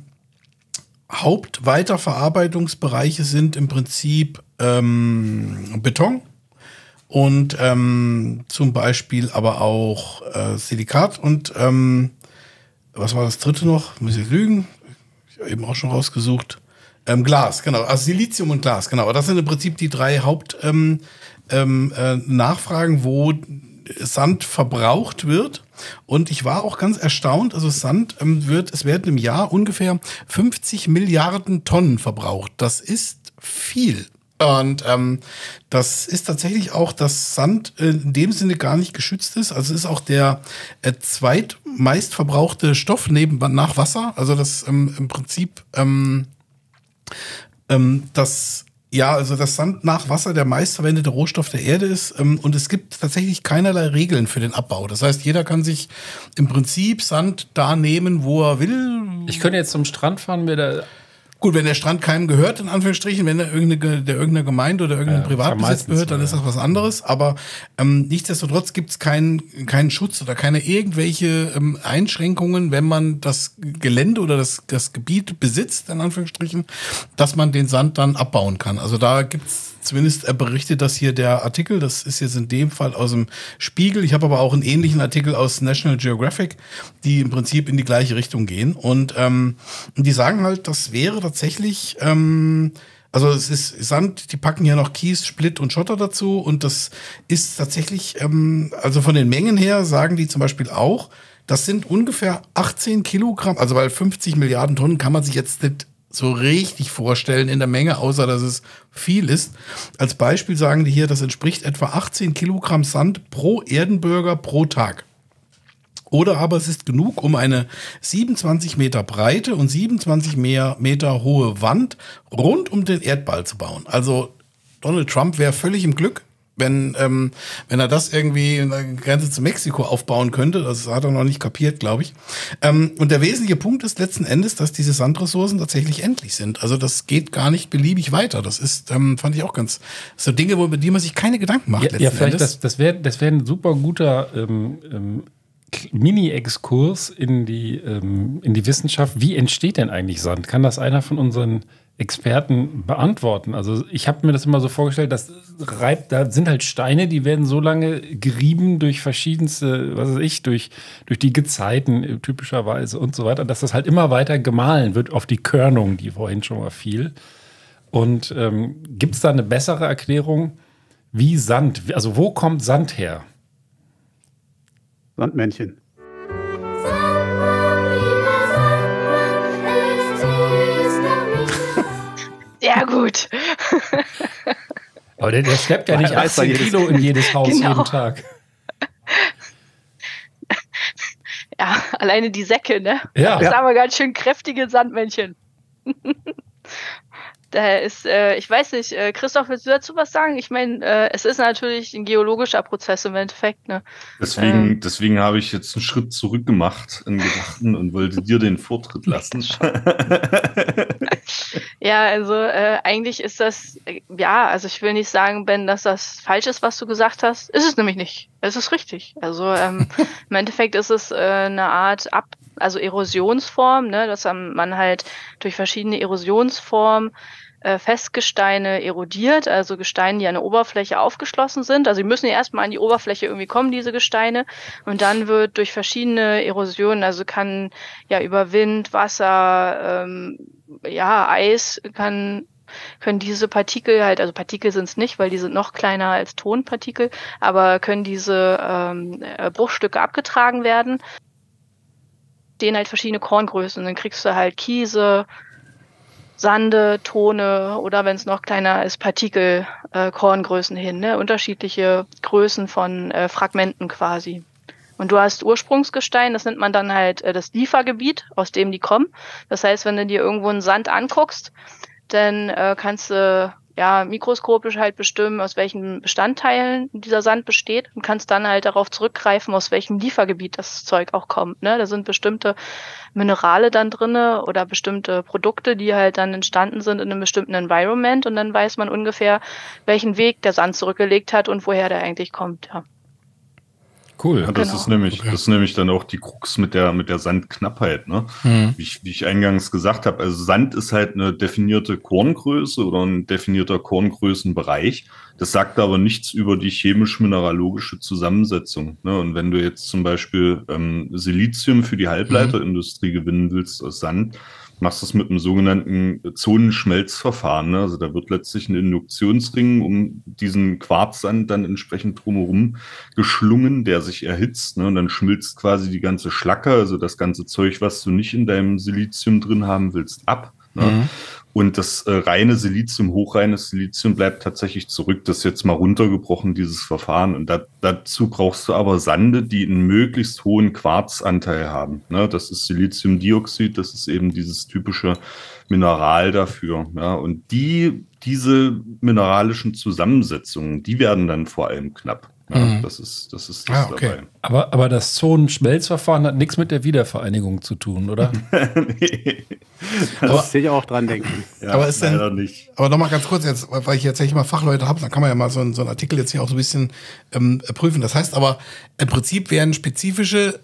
Hauptweiterverarbeitungsbereiche sind im Prinzip ähm, Beton und ähm, zum Beispiel aber auch äh, Silikat und ähm, was war das dritte noch? Muss ich lügen? Ich habe eben auch schon rausgesucht. Ähm, Glas, genau. Also Silizium und Glas, genau. Das sind im Prinzip die drei Hauptnachfragen, ähm, ähm, äh, Nachfragen, wo Sand verbraucht wird. Und ich war auch ganz erstaunt, also Sand ähm, wird, es werden im Jahr ungefähr fünfzig Milliarden Tonnen verbraucht. Das ist viel. Und ähm, das ist tatsächlich auch, dass Sand äh, in dem Sinne gar nicht geschützt ist. Also es ist auch der äh, zweitmeist verbrauchte Stoff neben nach Wasser. Also das ähm, im Prinzip ähm, ähm, das ja, also das Sand nach Wasser der meistverwendete Rohstoff der Erde ist ähm, und es gibt tatsächlich keinerlei Regeln für den Abbau. Das heißt, jeder kann sich im Prinzip Sand da nehmen, wo er will. Ich könnte jetzt zum Strand fahren, mir da. Gut, wenn der Strand keinem gehört, in Anführungsstrichen, wenn er irgendeine, der irgendeiner Gemeinde oder irgendeinem Ja, Privatbesitz meistens gehört, dann so, ist das was anderes. Aber ähm, nichtsdestotrotz gibt es keinen keinen Schutz oder keine irgendwelche ähm, Einschränkungen, wenn man das Gelände oder das, das Gebiet besitzt, in Anführungsstrichen, dass man den Sand dann abbauen kann. Also da gibt es zumindest, er berichtet das hier der Artikel, das ist jetzt in dem Fall aus dem Spiegel. Ich habe aber auch einen ähnlichen Artikel aus National Geographic, die im Prinzip in die gleiche Richtung gehen. Und ähm, die sagen halt, das wäre tatsächlich, ähm, also es ist Sand, die packen ja noch Kies, Splitt und Schotter dazu. Und das ist tatsächlich, ähm, also von den Mengen her sagen die zum Beispiel auch, das sind ungefähr achtzehn Kilogramm, also weil fünfzig Milliarden Tonnen kann man sich jetzt nicht so richtig vorstellen in der Menge, außer dass es viel ist. Als Beispiel sagen die hier, das entspricht etwa achtzehn Kilogramm Sand pro Erdenbürger pro Tag. Oder aber es ist genug, um eine siebenundzwanzig Meter breite und siebenundzwanzig Meter hohe Wand rund um den Erdball zu bauen. Also Donald Trump wäre völlig im Glück, wenn, ähm, wenn er das irgendwie in der Grenze zu Mexiko aufbauen könnte. Das hat er noch nicht kapiert, glaube ich. Ähm, und der wesentliche Punkt ist letzten Endes, dass diese Sandressourcen tatsächlich endlich sind. Also das geht gar nicht beliebig weiter. Das ist, ähm, fand ich auch ganz, so Dinge, über die man sich keine Gedanken macht. Ja, letzten ja vielleicht, Endes. das, das wäre das wär ein super guter ähm, ähm, Mini-Exkurs in die, ähm, in die Wissenschaft. Wie entsteht denn eigentlich Sand? Kann das einer von unseren Experten beantworten? Also ich habe mir das immer so vorgestellt, das reibt, da sind halt Steine, die werden so lange gerieben durch verschiedenste, was weiß ich, durch, durch die Gezeiten typischerweise und so weiter, dass das halt immer weiter gemahlen wird auf die Körnung, die vorhin schon mal fiel. Und ähm, gibt es da eine bessere Erklärung, wie Sand, also wo kommt Sand her? Sandmännchen. Sehr gut. Aber der, der schleppt ja nicht achtzehn Kilo in jedes Haus Genau. jeden Tag. Ja, alleine die Säcke, ne? Ja. Das haben wir ganz schön kräftige Sandmännchen. Da ist, äh, ich weiß nicht, äh, Christoph, willst du dazu was sagen? Ich meine, äh, es ist natürlich ein geologischer Prozess im Endeffekt, ne? Deswegen, Ähm. deswegen habe ich jetzt einen Schritt zurück gemacht in Gedachten und wollte dir den Vortritt lassen. Ja, also äh, eigentlich ist das, äh, ja, also ich will nicht sagen, Ben, dass das falsch ist, was du gesagt hast. Ist es nämlich nicht. Es ist richtig. Also ähm, im Endeffekt ist es äh, eine Art Ab, also Erosionsform, ne, dass man halt durch verschiedene Erosionsformen äh, Festgesteine erodiert, also Gesteine, die an der Oberfläche aufgeschlossen sind. Also die müssen ja erstmal an die Oberfläche irgendwie kommen, diese Gesteine. Und dann wird durch verschiedene Erosionen, also kann ja über Wind, Wasser, ähm, ja, Eis, kann können diese Partikel halt, also Partikel sind es nicht, weil die sind noch kleiner als Tonpartikel, aber können diese ähm, Bruchstücke abgetragen werden. Denen halt verschiedene Korngrößen. Dann kriegst du halt Kiese, Sande, Tone oder wenn es noch kleiner ist, Partikel, äh, Korngrößen hin, ne? Unterschiedliche Größen von äh, Fragmenten quasi. Und du hast Ursprungsgestein, das nennt man dann halt äh, das Liefergebiet, aus dem die kommen. Das heißt, wenn du dir irgendwo einen Sand anguckst, dann äh, kannst du ja mikroskopisch halt bestimmen, aus welchen Bestandteilen dieser Sand besteht und kannst dann halt darauf zurückgreifen, aus welchem Liefergebiet das Zeug auch kommt. Ne? Da sind bestimmte Minerale dann drinne oder bestimmte Produkte, die halt dann entstanden sind in einem bestimmten Environment und dann weiß man ungefähr, welchen Weg der Sand zurückgelegt hat und woher der eigentlich kommt. Ja. Cool. Ja, das Genau. ist nämlich, das ist nämlich dann auch die Krux mit der, mit der Sandknappheit, ne? Mhm. Wie ich, wie ich eingangs gesagt habe, also Sand ist halt eine definierte Korngröße oder ein definierter Korngrößenbereich. Das sagt aber nichts über die chemisch-mineralogische Zusammensetzung, ne? Und wenn du jetzt zum Beispiel ähm, Silizium für die Halbleiterindustrie gewinnen willst aus Sand, machst du es mit einem sogenannten Zonenschmelzverfahren. Ne? Also da wird letztlich ein Induktionsring um diesen Quarzsand dann entsprechend drumherum geschlungen, der sich erhitzt. Ne? Und dann schmilzt quasi die ganze Schlacke, also das ganze Zeug, was du nicht in deinem Silizium drin haben willst, ab. Ne? Mhm. Und das äh, reine Silizium, hochreines Silizium bleibt tatsächlich zurück. Das ist jetzt mal runtergebrochen, dieses Verfahren. Und da, dazu brauchst du aber Sande, die einen möglichst hohen Quarzanteil haben. Ne? Das ist Siliziumdioxid, das ist eben dieses typische Mineral dafür. Ja? Und die, diese mineralischen Zusammensetzungen, die werden dann vor allem knapp. Ja? Mhm. Das ist das, ist das Ah, okay. dabei. Aber, aber das Zonenschmelzverfahren hat nichts mit der Wiedervereinigung zu tun, oder? Nee. Aber- Das sehe ich auch dran denken. Ja, Aber ist denn- leider nicht. Aber nochmal ganz kurz jetzt, weil ich jetzt tatsächlich mal Fachleute habe, dann kann man ja mal so, einen- so einen Artikel jetzt hier auch so ein bisschen ähm, prüfen. Das heißt aber, im Prinzip werden spezifische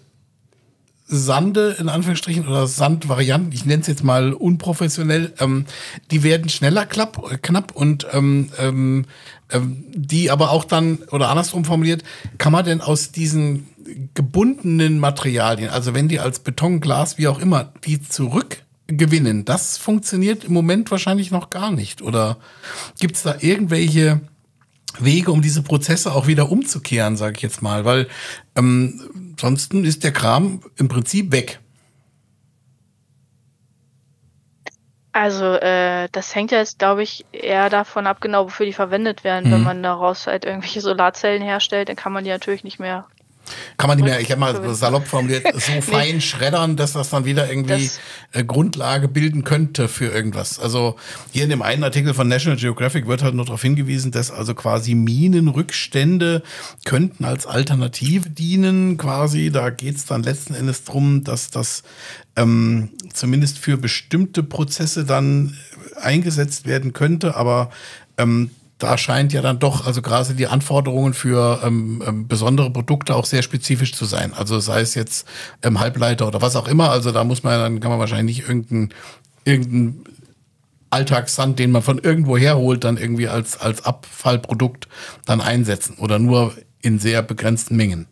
Sande, in Anführungsstrichen, oder Sandvarianten, ich nenne es jetzt mal unprofessionell, ähm, die werden schneller klapp, knapp und ähm, ähm, ähm, die aber auch dann, oder andersrum formuliert, kann man denn aus diesen gebundenen Materialien, also wenn die als Beton, Glas, wie auch immer, die zurückgewinnen, das funktioniert im Moment wahrscheinlich noch gar nicht. Oder gibt es da irgendwelche Wege, um diese Prozesse auch wieder umzukehren, sage ich jetzt mal, weil ähm, ansonsten ist der Kram im Prinzip weg. Also, äh, das hängt ja jetzt, glaube ich, eher davon ab, genau, wofür die verwendet werden. Mhm. Wenn man daraus halt irgendwelche Solarzellen herstellt, dann kann man die natürlich nicht mehr. Kann man die mehr, ich habe mal salopp formuliert, so fein Nee. schreddern, dass das dann wieder irgendwie Das- äh, Grundlage bilden könnte für irgendwas. Also hier in dem einen Artikel von National Geographic wird halt noch darauf hingewiesen, dass also quasi Minenrückstände könnten als Alternative dienen quasi. Da geht es dann letzten Endes drum, dass das ähm, zumindest für bestimmte Prozesse dann eingesetzt werden könnte, aber ähm, da scheint ja dann doch, also gerade die Anforderungen für ähm, ähm, besondere Produkte auch sehr spezifisch zu sein. Also sei es jetzt ähm, Halbleiter oder was auch immer. Also da muss man, dann kann man wahrscheinlich nicht irgendeinen irgendein Alltagssand, den man von irgendwo herholt, dann irgendwie als, als Abfallprodukt dann einsetzen oder nur in sehr begrenzten Mengen.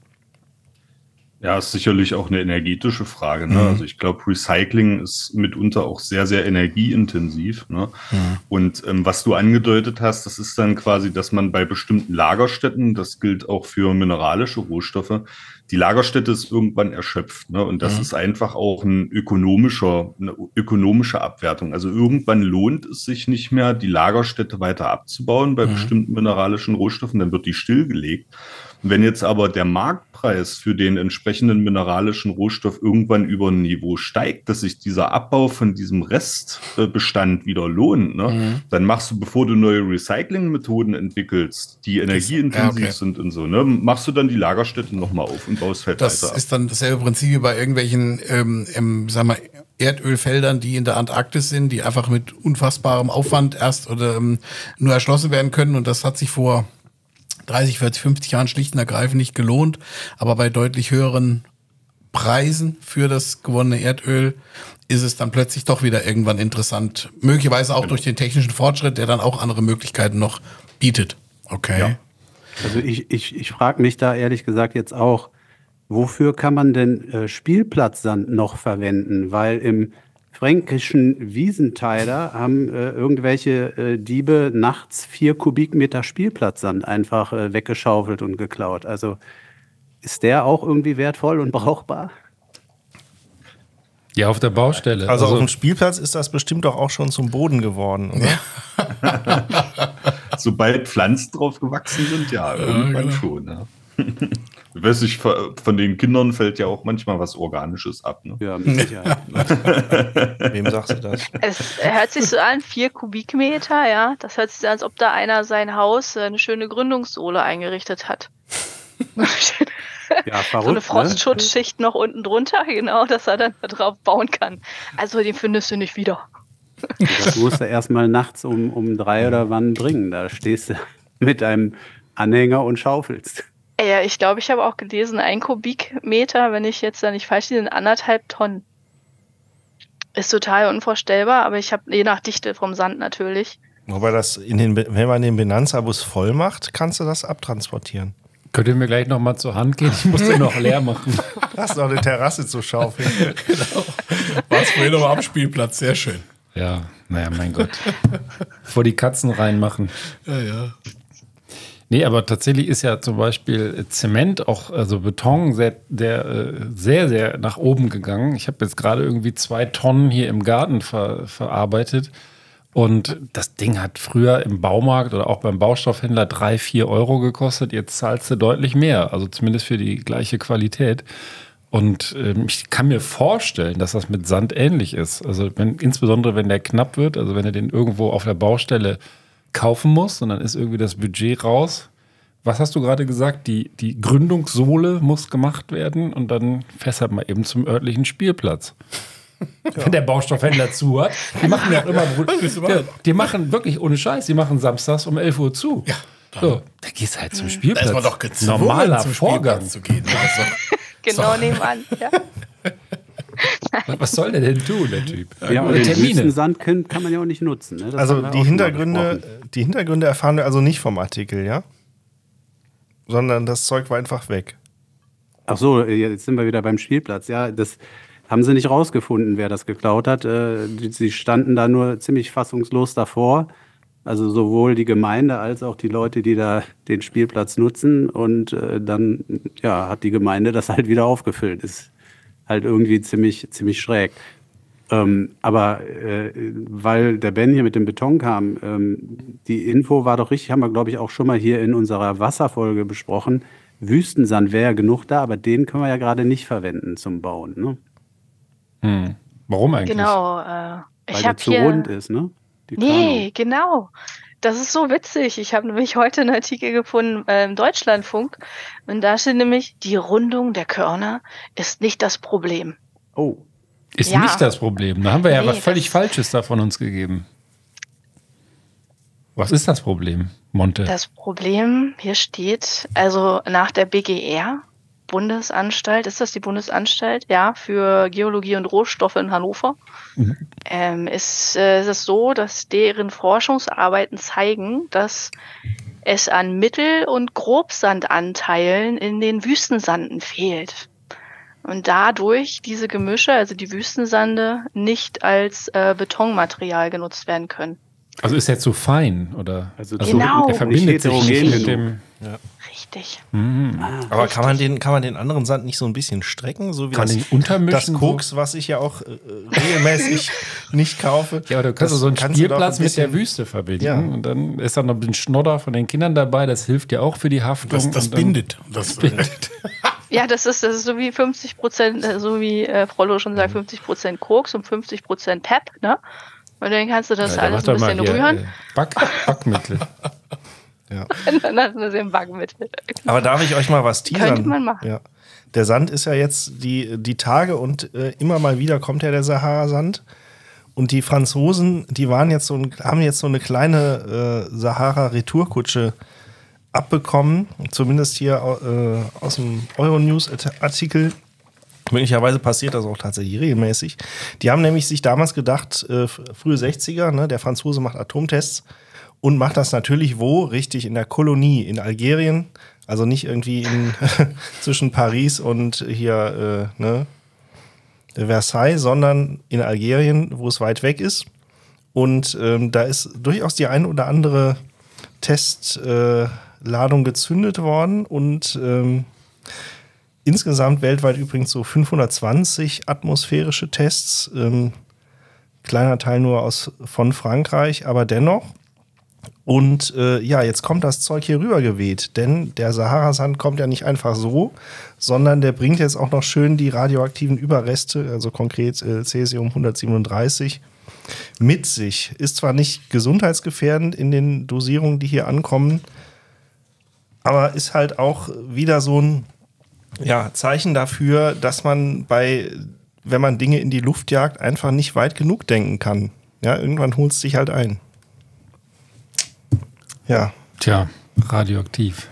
Ja, ist sicherlich auch eine energetische Frage. Ne? Mhm. Also ich glaube, Recycling ist mitunter auch sehr, sehr energieintensiv. Ne? Mhm. Und ähm, was du angedeutet hast, das ist dann quasi, dass man bei bestimmten Lagerstätten, das gilt auch für mineralische Rohstoffe, die Lagerstätte ist irgendwann erschöpft. Ne? Und das Mhm. ist einfach auch ein ökonomischer, eine ökonomische Abwertung. Also irgendwann lohnt es sich nicht mehr, die Lagerstätte weiter abzubauen bei Mhm. bestimmten mineralischen Rohstoffen, dann wird die stillgelegt. Wenn jetzt aber der Marktpreis für den entsprechenden mineralischen Rohstoff irgendwann über ein Niveau steigt, dass sich dieser Abbau von diesem Restbestand wieder lohnt, ne, Mhm. dann machst du, bevor du neue Recyclingmethoden entwickelst, die energieintensiv ja, okay. sind und so, ne, machst du dann die Lagerstätte nochmal auf und baust halt Das weiter ab. ist dann dasselbe Prinzip wie bei irgendwelchen, ähm, ähm, sagen wir, Erdölfeldern, die in der Antarktis sind, die einfach mit unfassbarem Aufwand erst oder ähm, nur erschlossen werden können. Und das hat sich vor dreißig, vierzig, fünfzig Jahren schlicht und ergreifend nicht gelohnt. Aber bei deutlich höheren Preisen für das gewonnene Erdöl ist es dann plötzlich doch wieder irgendwann interessant. Möglicherweise auch durch den technischen Fortschritt, der dann auch andere Möglichkeiten noch bietet. Okay. Ja. Also ich, ich, ich frage mich da ehrlich gesagt jetzt auch, wofür kann man denn äh, Spielplatzsand noch verwenden? Weil im fränkischen Wiesenteiler haben äh, irgendwelche äh, Diebe nachts vier Kubikmeter Spielplatzsand einfach äh, weggeschaufelt und geklaut. Also ist der auch irgendwie wertvoll und brauchbar? Ja, auf der Baustelle. Also, auf dem Spielplatz ist das bestimmt doch auch schon zum Boden geworden, oder? Sobald Pflanzen drauf gewachsen sind, ja, irgendwann genau. schon. Ja. Ich weiß nicht, von den Kindern fällt ja auch manchmal was Organisches ab. Ne? Ja, mit Sicherheit. Wem sagst du das? Es hört sich so an, vier Kubikmeter, ja. Das hört sich so an, als ob da einer sein Haus äh, eine schöne Gründungssohle eingerichtet hat. Ja, So verrückt, eine ne? Frostschutzschicht noch unten drunter, genau, dass er dann da drauf bauen kann. Also den findest du nicht wieder. Das musst du erstmal nachts um, um drei oder wann bringen. Da stehst du mit einem Anhänger und schaufelst. Ja, ich glaube, ich habe auch gelesen, ein Kubikmeter, wenn ich jetzt da nicht falsch liege, sind anderthalb Tonnen. Ist total unvorstellbar, aber ich habe je nach Dichte vom Sand natürlich. Wobei das in den, wenn man den Benanza-Bus voll macht, kannst du das abtransportieren. Könnt ihr mir gleich noch mal zur Hand gehen? Ich muss den noch leer machen. Hast noch eine Terrasse zu schaufeln. Genau. War es vorhin noch am Spielplatz, sehr schön. Ja, naja, mein Gott. Vor die Katzen reinmachen. Ja, ja. Nee, aber tatsächlich ist ja zum Beispiel Zement, auch also Beton, sehr, der, äh, sehr, sehr nach oben gegangen. Ich habe jetzt gerade irgendwie zwei Tonnen hier im Garten ver, verarbeitet. Und das Ding hat früher im Baumarkt oder auch beim Baustoffhändler drei, vier Euro gekostet. Jetzt zahlst du deutlich mehr, also zumindest für die gleiche Qualität. Und ähm, ich kann mir vorstellen, dass das mit Sand ähnlich ist. Also wenn, insbesondere wenn der knapp wird, also wenn du den irgendwo auf der Baustelle kaufen musst und dann ist irgendwie das Budget raus. Was hast du gerade gesagt? Die, die Gründungssohle muss gemacht werden und dann fährst halt mal eben zum örtlichen Spielplatz. Ja. Wenn der Baustoffhändler zu hat. Die machen ja auch immer. Ja, die machen wirklich ohne Scheiß, die machen samstags um elf Uhr zu. Ja. So, da gehst du halt zum Spielplatz. Da ist man doch gezwungen, Normaler zum Vorgang. Spielplatz zu gehen. Also, Genau So. nebenan, ja. Was soll der denn tun, der Typ? Ja, und Oder den Termine. Wüstensand kann, kann man ja auch nicht nutzen. Ne? Das haben Also wir auch die schon mal Hintergründe, besprochen. die Hintergründe erfahren wir also nicht vom Artikel, ja? Sondern das Zeug war einfach weg. Ach so, jetzt sind wir wieder beim Spielplatz. Ja, das haben sie nicht rausgefunden, wer das geklaut hat. Äh, die- Sie standen da nur ziemlich fassungslos davor. Also sowohl die Gemeinde als auch die Leute, die da den Spielplatz nutzen. Und äh, dann ja, hat die Gemeinde das halt wieder aufgefüllt. Ist halt irgendwie ziemlich, ziemlich schräg. Ähm, aber äh, weil der Ben hier mit dem Beton kam, ähm, die Info war doch richtig, haben wir, glaube ich, auch schon mal hier in unserer Wasserfolge besprochen. Wüstensand wäre ja genug da, aber den können wir ja gerade nicht verwenden zum Bauen. Ne? Hm. Warum eigentlich? Genau. Äh, Weil ich der habe zu hier. rund ist, ne? Die Nee, genau. Das ist so witzig. Ich habe nämlich heute einen Artikel gefunden äh, im Deutschlandfunk und da steht nämlich, die Rundung der Körner ist nicht das Problem. Oh. Ist Ja. nicht das Problem. Da haben wir ja Nee, was völlig das- Falsches da von uns gegeben. Was ist das Problem, Monte? Das Problem, hier steht, also nach der B G R, Bundesanstalt, ist das die Bundesanstalt? Ja, für Geologie und Rohstoffe in Hannover. Mhm. Ähm, ist, äh, ist es so, dass deren Forschungsarbeiten zeigen, dass es an Mittel- und Grobsandanteilen in den Wüstensanden fehlt. Und dadurch diese Gemische, also die Wüstensande, nicht als äh, Betonmaterial genutzt werden können. Also ist er zu fein, oder? Also Genau. Er verbindet sich Nicht nicht heterogen mit dem... Richtig. Mhm. Aber kann man, den, kann man den anderen Sand nicht so ein bisschen strecken? So wie Kann das, den untermischen, das Koks, was ich ja auch äh, regelmäßig nicht kaufe. Ja, aber du kannst Das so einen kannst du doch Spielplatz ein mit der bisschen- Wüste verbinden. Ja. Und dann ist da noch ein bisschen Schnodder von den Kindern dabei. Das hilft ja auch für die Haftung. Das, das Und dann- bindet. Das, Ja, das ist, das ist so wie fünfzig Prozent, äh, so wie äh, Frollo schon sagt, fünfzig Prozent Koks und fünfzig Prozent Pep, ne? Und dann kannst du das Ja, dann alles mach ein doch mal bisschen hier, rühren. äh, Back, Backmittel. Ja. Und dann hast du das im Backmittel. Aber darf ich euch mal was teasern? Könnte man machen. Ja. Der Sand ist ja jetzt die, die Tage und äh, immer mal wieder kommt ja der Sahara-Sand. Und die Franzosen, die waren jetzt so ein, haben jetzt so eine kleine äh, Sahara-Retourkutsche abbekommen. Zumindest hier äh, aus dem Euronews-Artikel. Möglicherweise passiert das auch tatsächlich regelmäßig. Die haben nämlich sich damals gedacht, äh, frühe sechziger, ne, der Franzose macht Atomtests und macht das natürlich wo? Richtig, in der Kolonie, in Algerien. Also nicht irgendwie in, zwischen Paris und hier äh, ne, Versailles, sondern in Algerien, wo es weit weg ist. Und ähm, da ist durchaus die ein oder andere Testladung äh, gezündet worden und ähm, insgesamt weltweit übrigens so fünfhundertzwanzig atmosphärische Tests. Ähm, kleiner Teil nur aus, von Frankreich, aber dennoch. Und äh, ja, jetzt kommt das Zeug hier rüber geweht, denn der Sahara-Sand kommt ja nicht einfach so, sondern der bringt jetzt auch noch schön die radioaktiven Überreste, also konkret äh, Cäsium hundertsiebenunddreißig, mit sich. Ist zwar nicht gesundheitsgefährdend in den Dosierungen, die hier ankommen, aber ist halt auch wieder so ein ja, Zeichen dafür, dass man bei, wenn man Dinge in die Luft jagt, einfach nicht weit genug denken kann. Ja, irgendwann holt es sich halt ein. Ja. Tja, radioaktiv.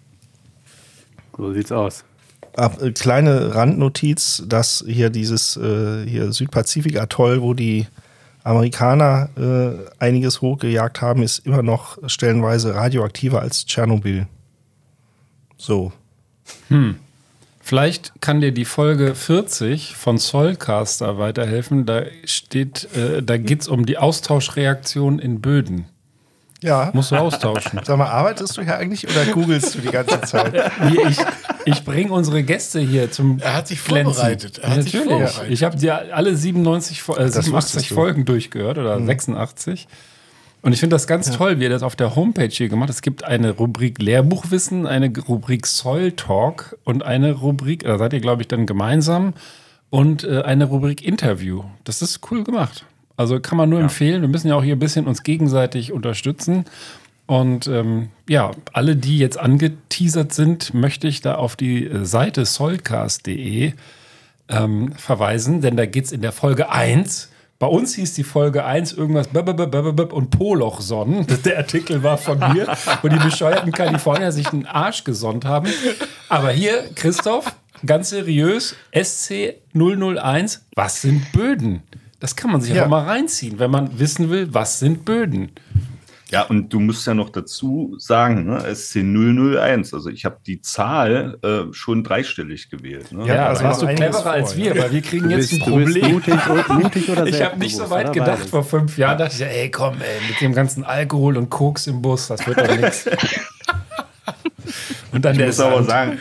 So sieht's aus. Ab, äh, kleine Randnotiz, dass hier dieses äh, hier Südpazifik-Atoll, wo die Amerikaner äh, einiges hochgejagt haben, ist immer noch stellenweise radioaktiver als Tschernobyl. So. Hm. Vielleicht kann dir die Folge vierzig von Soulcaster weiterhelfen. Da steht, äh, da geht es um die Austauschreaktion in Böden. Ja. Musst du austauschen. Sag mal, arbeitest du hier eigentlich oder googelst du die ganze Zeit? Wie ich ich bringe unsere Gäste hier zum Er hat sich Glänzen. vorbereitet. Er hat sich Natürlich. vorbereitet. Ich habe dir alle siebenundneunzig, Fo- äh, Das siebenundachtzig wusstest du. Folgen durchgehört oder Mhm. sechsundachtzig. Und ich finde das ganz toll, wie ihr das auf der Homepage hier gemacht habt. Es gibt eine Rubrik Lehrbuchwissen, eine Rubrik Soil Talk und eine Rubrik, da seid ihr, glaube ich, dann gemeinsam, und äh, eine Rubrik Interview. Das ist cool gemacht. Also kann man nur empfehlen. Wir müssen ja auch hier ein bisschen uns gegenseitig unterstützen. Und ähm, ja, alle, die jetzt angeteasert sind, möchte ich da auf die äh, Seite soilcast punkt de ähm, verweisen, denn da geht es in der Folge eins. Bei uns hieß die Folge eins irgendwas bababababab und Polochsonnen. Der Artikel war von mir, wo die bescheuerten Kalifornier sich den Arsch gesonnt haben. Aber hier, Christoph, ganz seriös, S C null null eins, was sind Böden? Das kann man sich Ja. auch mal reinziehen, wenn man wissen will, was sind Böden. Ja, und du musst ja noch dazu sagen, ne, S C null null eins, also ich habe die Zahl äh, schon dreistellig gewählt. Ne? Ja, Ja, also also warst du einiges cleverer vor, als wir, ja. weil wir kriegen Du jetzt bist, ein du bist Problem. mutig, und- mutig oder Ich habe nicht so selbstbewusst, weit oder? gedacht. Beides. Vor fünf Jahren dachte ich, ey, komm, ey, mit dem ganzen Alkohol und Koks im Bus, das wird doch nichts. Und dann Ich der muss aber Sand. sagen,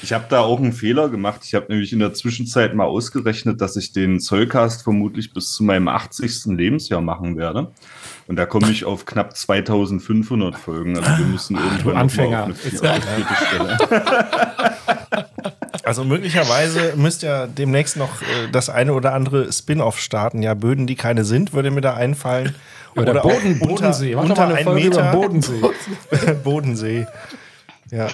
Ich habe da auch einen Fehler gemacht. Ich habe nämlich in der Zwischenzeit mal ausgerechnet, dass ich den Zollcast vermutlich bis zu meinem achtzigsten Lebensjahr machen werde. Und da komme ich auf knapp zweitausendfünfhundert Folgen. Also wir müssen irgendwann Anfänger. Auf eine vierte Stelle. Also möglicherweise müsst ihr demnächst noch äh, das eine oder andere Spin-off starten. Ja, Böden, die keine sind, würde mir da einfallen. Oder, oder Boden, auch Bodensee. Unter, Mach doch mal unter eine ein Folge Meter. über Bodensee. Bodensee. Ja.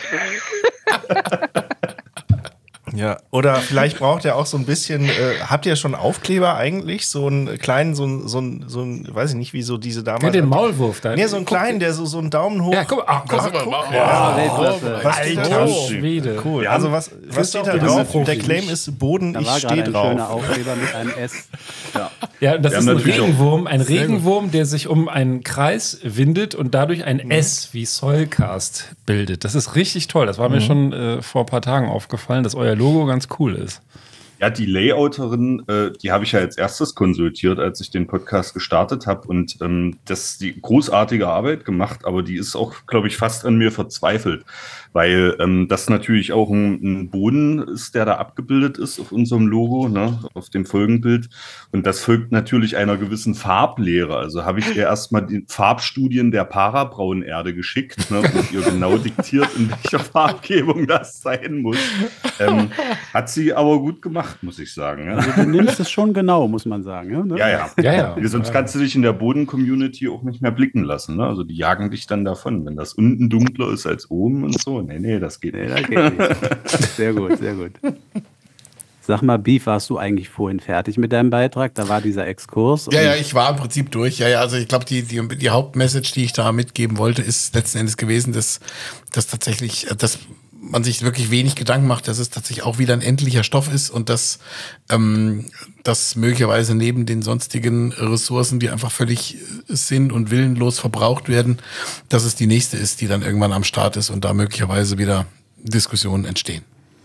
Ja, oder vielleicht braucht ihr auch so ein bisschen, äh, habt ihr schon Aufkleber eigentlich? So einen kleinen, so ein, so ein, so ein, weiß ich nicht, wie so diese damals. Ja, den Maulwurf da. Nee, so einen kleinen, der so, so einen Daumen hoch. Ja, guck mal. Ach, guck, Das guck, ist guck. aber- Ja, Weltklasse. was steht da Alter drauf? Schwede. Cool. Ja. Also was, was steht da Christoph, drauf? du bist Der Profi. Claim ist Boden, Da ich war gerade stehe ein drauf. schöner Aufkleber mit einem S. Ja. Ja, das Wir ist haben ein natürlich auch- Regenwurm, ein Regenwurm, der sich um einen Kreis windet und dadurch ein Mhm. S wie Soilcast bildet. Das ist richtig toll. Das war Mhm. mir schon äh, vor ein paar Tagen aufgefallen, dass euer Logo ganz cool ist. Ja, die Layouterin, äh, die habe ich ja als erstes konsultiert, als ich den Podcast gestartet habe. Und ähm, das ist die großartige Arbeit gemacht, aber die ist auch, glaube ich, fast an mir verzweifelt. Weil ähm, das natürlich auch ein, ein Boden ist, der da abgebildet ist auf unserem Logo, ne, auf dem Folgenbild. Und das folgt natürlich einer gewissen Farblehre. Also habe ich ihr erstmal die Farbstudien der Parabraunerde geschickt, ne, wo ihr genau diktiert, in welcher Farbgebung das sein muss. Ähm, hat sie aber gut gemacht, muss ich sagen. Ja, Also du nimmst es schon genau, muss man sagen. Ne? ja. ja. Ja, ja. Sonst kannst du dich in der Boden-Community auch nicht mehr blicken lassen. Ne? Also die jagen dich dann davon, wenn das unten dunkler ist als oben und so. Nee, nee, das geht Nee, nicht. das geht nicht. Sehr gut, sehr gut. Sag mal, Beef, warst du eigentlich vorhin fertig mit deinem Beitrag? Da war dieser Exkurs. Ja, und- ja, ich war im Prinzip durch. Ja, ja, also ich glaube, die, die, die Hauptmessage, die ich da mitgeben wollte, ist letzten Endes gewesen, dass, dass tatsächlich, dass man sich wirklich wenig Gedanken macht, dass es tatsächlich auch wieder ein endlicher Stoff ist und dass ähm, das möglicherweise neben den sonstigen Ressourcen, die einfach völlig sinn- und willenlos verbraucht werden, dass es die nächste ist, die dann irgendwann am Start ist und da möglicherweise wieder Diskussionen entstehen.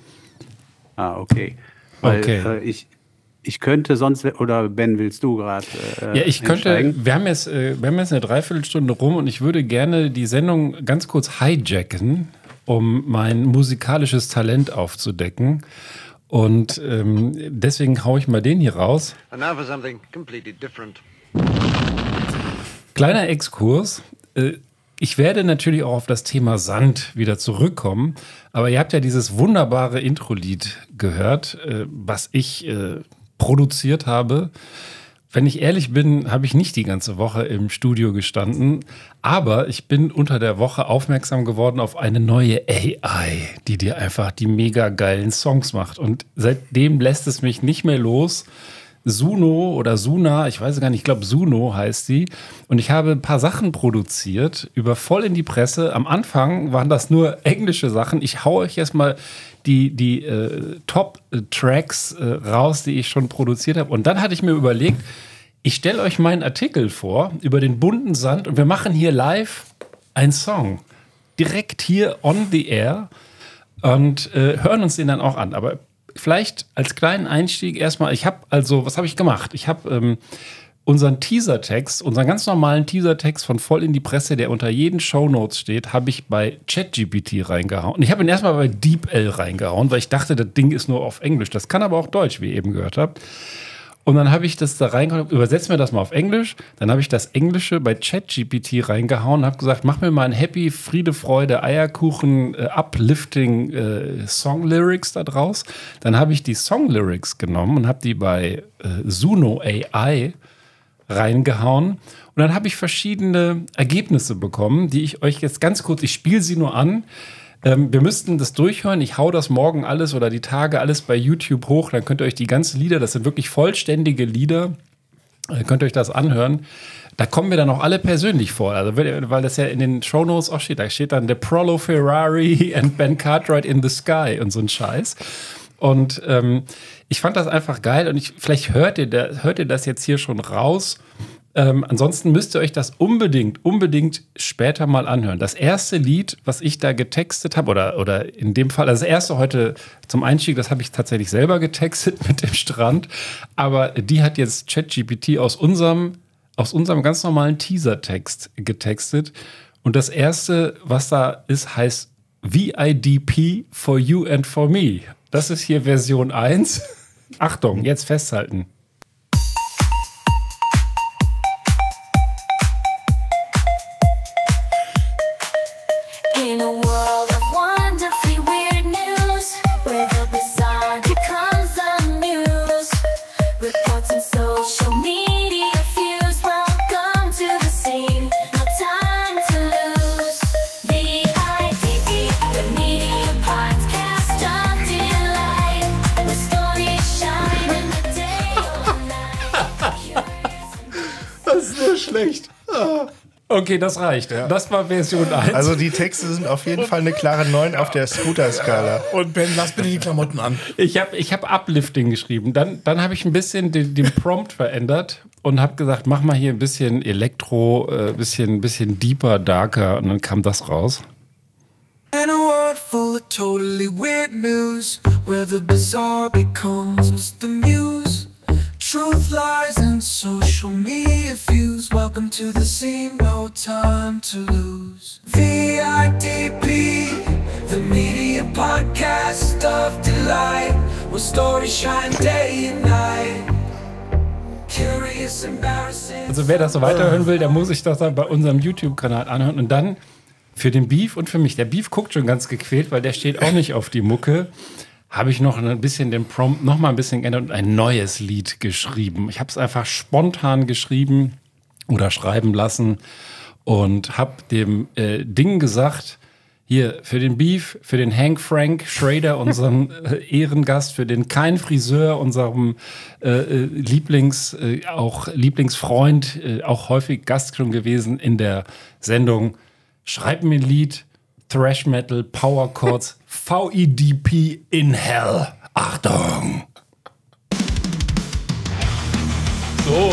Ah, okay. Weil, Okay. Äh, ich, ich könnte sonst, oder Ben, willst du gerade? Äh, Ja, ich könnte, einsteigen? wir haben, jetzt, äh, wir haben jetzt eine Dreiviertelstunde rum und ich würde gerne die Sendung ganz kurz hijacken, um mein musikalisches Talent aufzudecken. Und ähm, deswegen haue ich mal den hier raus. And now for something completely different. Kleiner Exkurs. Äh, Ich werde natürlich auch auf das Thema Sand wieder zurückkommen, aber ihr habt ja dieses wunderbare Intro-Lied gehört, äh, was ich äh, produziert habe. Wenn ich ehrlich bin, habe ich nicht die ganze Woche im Studio gestanden, aber ich bin unter der Woche aufmerksam geworden auf eine neue A I, die dir einfach die mega geilen Songs macht. Und seitdem lässt es mich nicht mehr los. Suno oder Suna, ich weiß gar nicht, ich glaube Suno heißt sie. Und ich habe ein paar Sachen produziert, über voll in die Presse. Am Anfang waren das nur englische Sachen. Ich hau euch jetzt mal die, die äh, Top-Tracks äh, raus, die ich schon produziert habe. Und dann hatte ich mir überlegt, ich stelle euch meinen Artikel vor über den bunten Sand und wir machen hier live einen Song. Direkt hier on the air und äh, hören uns den dann auch an. Aber vielleicht als kleinen Einstieg erstmal, ich habe also, was habe ich gemacht? Ich habe ähm, unseren Teasertext, unseren ganz normalen Teasertext von Voll in die Presse, der unter jeden Shownotes steht, habe ich bei ChatGPT reingehauen. Ich habe ihn erstmal bei DeepL reingehauen, weil ich dachte, das Ding ist nur auf Englisch. Das kann aber auch Deutsch, wie ihr eben gehört habt. Und dann habe ich das da reingehauen, übersetzt mir das mal auf Englisch. Dann habe ich das Englische bei ChatGPT reingehauen und habe gesagt, mach mir mal ein Happy, Friede, Freude, Eierkuchen, äh, Uplifting äh, Song-Lyrics da draus. Dann habe ich die Song-Lyrics genommen und habe die bei äh, Suno A I reingehauen. Und dann habe ich verschiedene Ergebnisse bekommen, die ich euch jetzt ganz kurz, ich spiele sie nur an. Ähm, wir müssten das durchhören. Ich hau das morgen alles oder die Tage alles bei YouTube hoch. Dann könnt ihr euch die ganzen Lieder, das sind wirklich vollständige Lieder, äh, könnt ihr euch das anhören. Da kommen wir dann auch alle persönlich vor. Also, weil das ja in den Shownotes auch steht. Da steht dann The Prolo Ferrari and Ben Cartwright in the Sky und so ein Scheiß. Und ähm, ich fand das einfach geil und ich, vielleicht hört ihr, da, hört ihr das jetzt hier schon raus. Ähm, ansonsten müsst ihr euch das unbedingt, unbedingt später mal anhören. Das erste Lied, was ich da getextet habe, oder, oder in dem Fall, also das erste heute zum Einstieg, das habe ich tatsächlich selber getextet mit dem Strand. Aber die hat jetzt ChatGPT aus unserem, aus unserem ganz normalen Teasertext getextet. Und das erste, was da ist, heißt V I D P for you and for me. Das ist hier Version eins. Achtung, jetzt festhalten. In a world of wonderfully weird news, where the bizarre becomes the news, reports and social media fuse. Welcome to the scene, no time to lose. V I D P, the media podcast of delight, where stories shine in the day or night. Das ist nur schlecht. Okay, das reicht. Ja. Das war Version eins. Also die Texte sind auf jeden Fall eine klare neun auf der Scooter-Skala. Und Ben, lass bitte die Klamotten an. Ich habe ich hab Uplifting geschrieben. Dann, dann habe ich ein bisschen den, den Prompt verändert und habe gesagt, mach mal hier ein bisschen Elektro, ein äh, bisschen, bisschen deeper, darker. Und dann kam das raus. In a world full of totally weird news, where the bizarre becomes the muse. Truth lies in social media views. Welcome to the scene, no time to lose. V I D P, the media podcast of delight, where stories shine day and night. Curious, embarrassing. Also wer das so weiterhören will, der muss sich das dann bei unserem YouTube-Kanal anhören. Und dann für den Beef und für mich. Der Beef guckt schon ganz gequält, weil der steht auch nicht auf die Mucke. Habe ich noch ein bisschen den Prompt noch mal ein bisschen geändert und ein neues Lied geschrieben. Ich habe es einfach spontan geschrieben oder schreiben lassen und habe dem äh, Ding gesagt, hier für den Beef, für den Hank Frank Schrader, unseren äh, Ehrengast, für den Kein Friseur, unserem äh, Lieblings, äh, auch Lieblingsfreund, äh, auch häufig Gast schon gewesen in der Sendung, schreib mir ein Lied, Thrash Metal, Power Chords, V I D P in Hell. Achtung! So.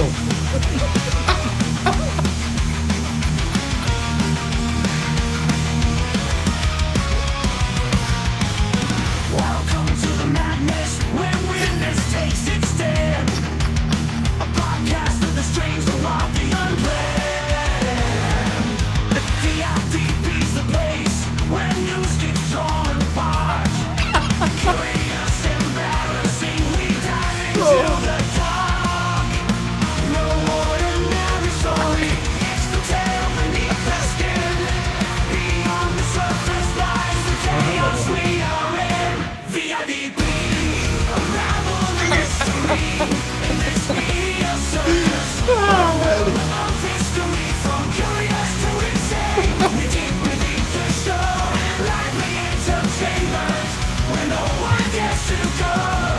Welcome to the madness, where weirdness takes its stand. A podcast of the strange, the wild, the unplanned. V I D P's the place where news gets torn apart. Curious, embarrassing, we dive into the dark. No ordinary story, it's the tale beneath the skin. Beyond the surface lies the chaos we are in. V I D P, unravel the mystery in this media circus. Of history from curious to insane. We deep beneath the show, lively entertainment where no one gets to go.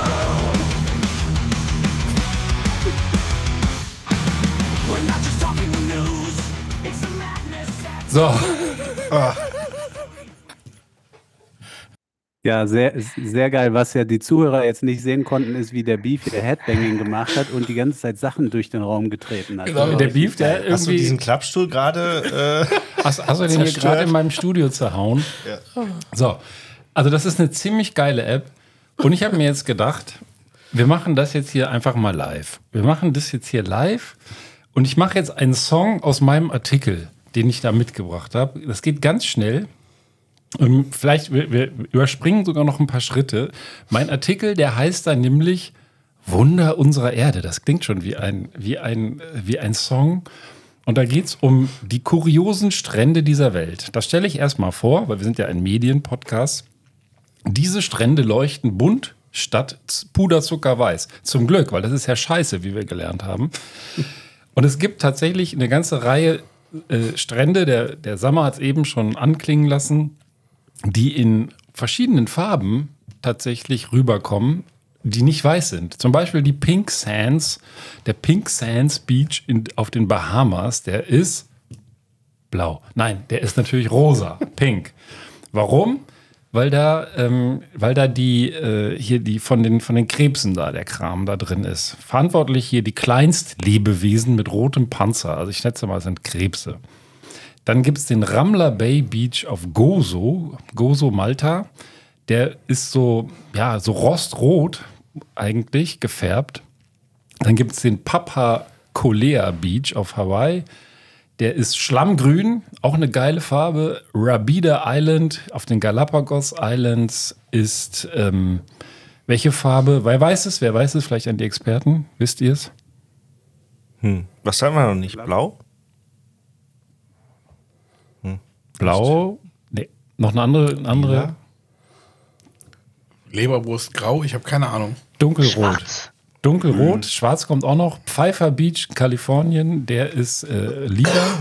We're not just talking news, it's a madness that's So. Ja, sehr, sehr geil. Was ja die Zuhörer jetzt nicht sehen konnten, ist, wie der Beef hier Headbanging gemacht hat und die ganze Zeit Sachen durch den Raum getreten hat. Genau, der Beef, der irgendwie... Hast du diesen Klappstuhl gerade äh, Hast, hast du den hier gerade in meinem Studio zerhauen? Ja. So, also das ist eine ziemlich geile App. Und ich habe mir jetzt gedacht, wir machen das jetzt hier einfach mal live. Wir machen das jetzt hier live. Und ich mache jetzt einen Song aus meinem Artikel, den ich da mitgebracht habe. Das geht ganz schnell. Und vielleicht, wir, wir überspringen sogar noch ein paar Schritte. Mein Artikel, der heißt dann nämlich Wunder unserer Erde. Das klingt schon wie ein, wie ein, wie ein Song. Und da geht es um die kuriosen Strände dieser Welt. Das stelle ich erstmal vor, weil wir sind ja ein Medienpodcast. Diese Strände leuchten bunt statt puderzuckerweiß. Zum Glück, weil das ist ja scheiße, wie wir gelernt haben. Und es gibt tatsächlich eine ganze Reihe äh, Strände, der, der Sammer hat es eben schon anklingen lassen, die in verschiedenen Farben tatsächlich rüberkommen, die nicht weiß sind. Zum Beispiel die Pink Sands, der Pink Sands Beach in, auf den Bahamas, der ist blau. Nein, der ist natürlich rosa, pink. Warum? Weil da, ähm, weil da die, äh, hier die von den, von den Krebsen da, der Kram da drin ist. Verantwortlich hier die Kleinstlebewesen mit rotem Panzer. Also ich schätze mal, es sind Krebse. Dann gibt es den Ramla Bay Beach auf Gozo, Gozo, Malta. Der ist so, ja, so rostrot eigentlich gefärbt. Dann gibt es den Papakolea Beach auf Hawaii. Der ist schlammgrün, auch eine geile Farbe. Rabida Island auf den Galapagos Islands ist ähm, welche Farbe? Wer weiß es? Wer weiß es? Vielleicht an die Experten. Wisst ihr es? Hm. Was haben wir noch nicht? Blau? Hm. Blau? Nee. Noch eine andere. Eine andere. Ja. Leberwurst grau, ich habe keine Ahnung. Dunkelrot. Schwarz. Dunkelrot. Mhm. Schwarz kommt auch noch. Pfeiffer Beach, Kalifornien, der ist äh, lila.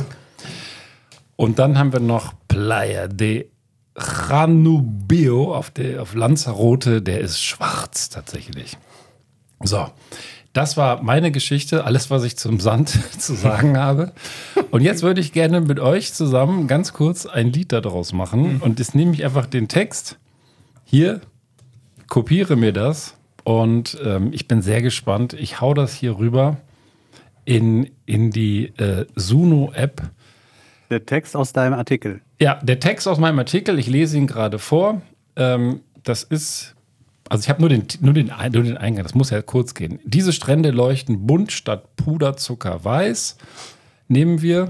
Und dann haben wir noch Playa de Janubio auf, der, auf Lanzarote, der ist schwarz tatsächlich. So, das war meine Geschichte, alles, was ich zum Sand zu sagen habe. Und jetzt würde ich gerne mit euch zusammen ganz kurz ein Lied daraus machen. Und jetzt nehme ich einfach den Text hier, kopiere mir das und ähm, ich bin sehr gespannt. Ich hau das hier rüber in, in die äh, Suno-App. Der Text aus deinem Artikel. Ja, der Text aus meinem Artikel, ich lese ihn gerade vor. Ähm, das ist, also ich habe nur den, nur, den, nur den Eingang, das muss ja kurz gehen. Diese Strände leuchten bunt statt Puderzucker weiß, nehmen wir.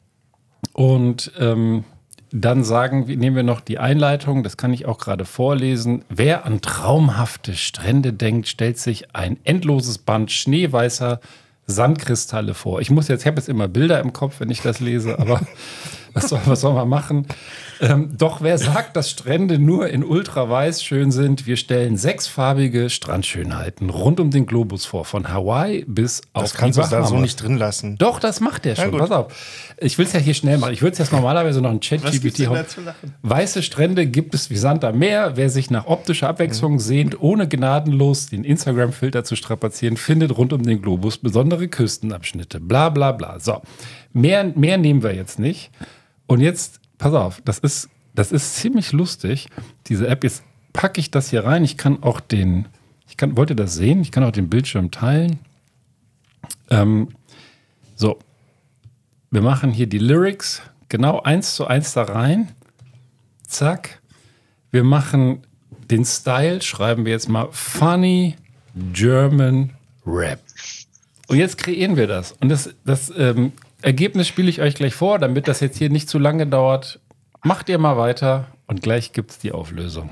Und ähm, dann sagen wir, nehmen wir noch die Einleitung, das kann ich auch gerade vorlesen. Wer an traumhafte Strände denkt, stellt sich ein endloses Band schneeweißer Sandkristalle vor. Ich muss jetzt, ich habe jetzt immer Bilder im Kopf, wenn ich das lese, aber was soll, was soll man machen? Ähm, doch wer sagt, dass Strände nur in ultraweiß schön sind? Wir stellen sechsfarbige Strandschönheiten rund um den Globus vor, von Hawaii bis auf Das kannst die du da so Bahamas. nicht drin lassen. Doch, das macht der Ja, schon. gut. Pass auf. Ich will es ja hier schnell machen. Ich würde es jetzt normalerweise noch ein Was gibt's Chat-G P T denn hauen. da zu lachen? Weiße Strände gibt es wie Sand am Meer. Wer sich nach optischer Abwechslung Mhm. sehnt, ohne gnadenlos den Instagram-Filter zu strapazieren, findet rund um den Globus besondere Küstenabschnitte. Bla bla bla. So, mehr, mehr nehmen wir jetzt nicht. Und jetzt, pass auf, das ist, das ist ziemlich lustig, diese App. Jetzt packe ich das hier rein. Ich kann auch den, ich kann, wollt ihr das sehen? Ich kann auch den Bildschirm teilen. Ähm, so, wir machen hier die Lyrics genau eins zu eins da rein. Zack. Wir machen den Style, schreiben wir jetzt mal Funny German Rap. Und jetzt kreieren wir das. Und das, das ähm, Ergebnis spiele ich euch gleich vor, damit das jetzt hier nicht zu lange dauert. Macht ihr mal weiter und gleich gibt es die Auflösung.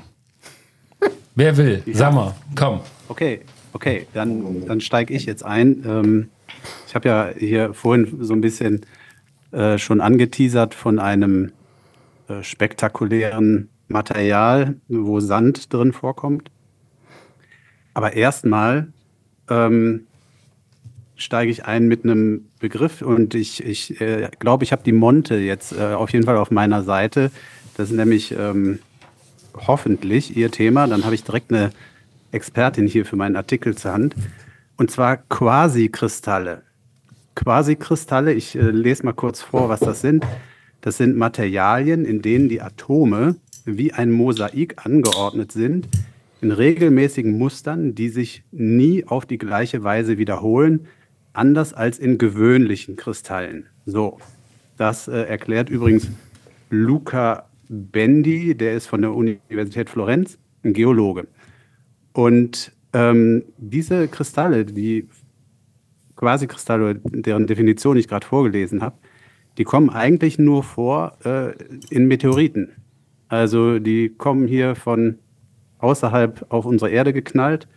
Wer will? Sag mal, komm. Okay, okay, dann, dann steige ich jetzt ein. Ähm, ich habe ja hier vorhin so ein bisschen äh, schon angeteasert von einem äh, spektakulären Material, wo Sand drin vorkommt. Aber erstmal ähm, steige ich ein mit einem Begriff und ich, ich äh, glaube, ich habe die Monte jetzt äh, auf jeden Fall auf meiner Seite. Das ist nämlich ähm, hoffentlich Ihr Thema. Dann habe ich direkt eine Expertin hier für meinen Artikel zur Hand. Und zwar Quasikristalle. Quasikristalle, ich äh, lese mal kurz vor, was das sind. Das sind Materialien, in denen die Atome wie ein Mosaik angeordnet sind, in regelmäßigen Mustern, die sich nie auf die gleiche Weise wiederholen, anders als in gewöhnlichen Kristallen. So, das äh, erklärt übrigens Luca Bendi, der ist von der Universität Florenz, ein Geologe. Und ähm, diese Kristalle, die Quasikristalle, deren Definition ich gerade vorgelesen habe, die kommen eigentlich nur vor äh, in Meteoriten. Also die kommen hier von außerhalb auf unsere Erde geknallt,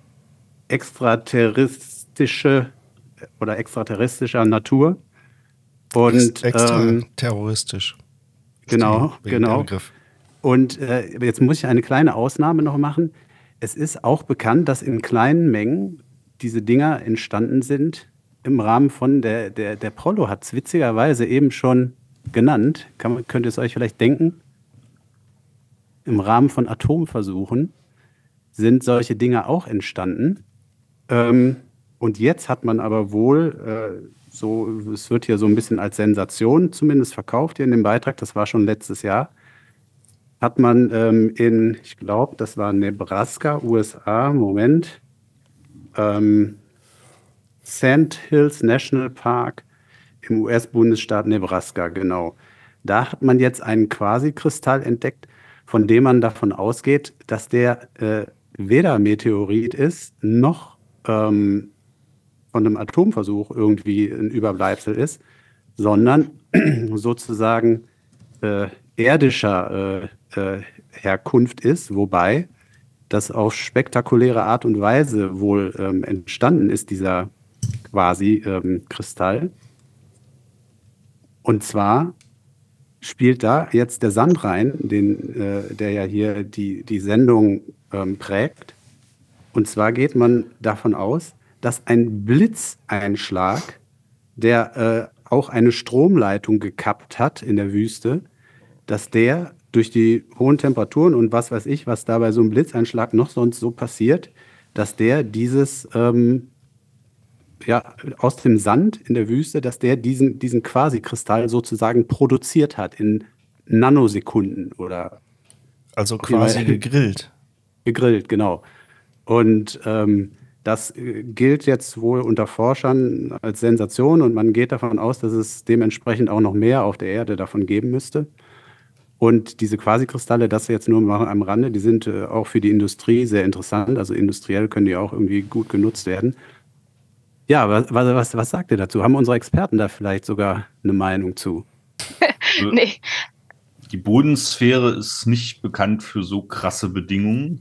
extraterrestrische oder extraterrestrischer Natur. Und Extra ähm, terroristisch. genau, Wegen der genau. Begriff. Und äh, jetzt muss ich eine kleine Ausnahme noch machen. Es ist auch bekannt, dass in kleinen Mengen diese Dinger entstanden sind im Rahmen von der, der, der Prollo hat es witzigerweise eben schon genannt. Kann, man- könnt ihr es euch vielleicht denken? Im Rahmen von Atomversuchen sind solche Dinge auch entstanden. Ähm, und jetzt hat man aber wohl, äh, so, es wird hier so ein bisschen als Sensation zumindest verkauft hier in dem Beitrag, das war schon letztes Jahr, hat man ähm, in, ich glaube, das war Nebraska, U S A, Moment, ähm, Sand Hills National Park im U S-Bundesstaat Nebraska, genau. Da hat man jetzt einen Quasikristall entdeckt, von dem man davon ausgeht, dass der äh, weder Meteorit ist, noch ähm, von einem Atomversuch irgendwie ein Überbleibsel ist, sondern sozusagen äh, erdischer äh, äh, Herkunft ist, wobei das auf spektakuläre Art und Weise wohl ähm, entstanden ist, dieser quasi ähm, Kristall. Und zwar spielt da jetzt der Sand rein, den, äh, der ja hier die, die Sendung ähm, prägt. Und zwar geht man davon aus, dass ein Blitzeinschlag, der äh, auch eine Stromleitung gekappt hat in der Wüste, dass der durch die hohen Temperaturen und was weiß ich, was da bei so einem Blitzeinschlag noch sonst so passiert, dass der dieses, ähm, ja, aus dem Sand in der Wüste, dass der diesen, diesen Quasikristall sozusagen produziert hat in Nanosekunden oder. Also quasi gegrillt. Gegrillt, genau. Und ähm, das gilt jetzt wohl unter Forschern als Sensation und man geht davon aus, dass es dementsprechend auch noch mehr auf der Erde davon geben müsste. Und diese Quasikristalle, das jetzt nur mal am Rande, die sind äh, auch für die Industrie sehr interessant. Also industriell können die auch irgendwie gut genutzt werden. Ja, was, was, was sagt ihr dazu? Haben unsere Experten da vielleicht sogar eine Meinung zu? Nee. Die Bodensphäre ist nicht bekannt für so krasse Bedingungen.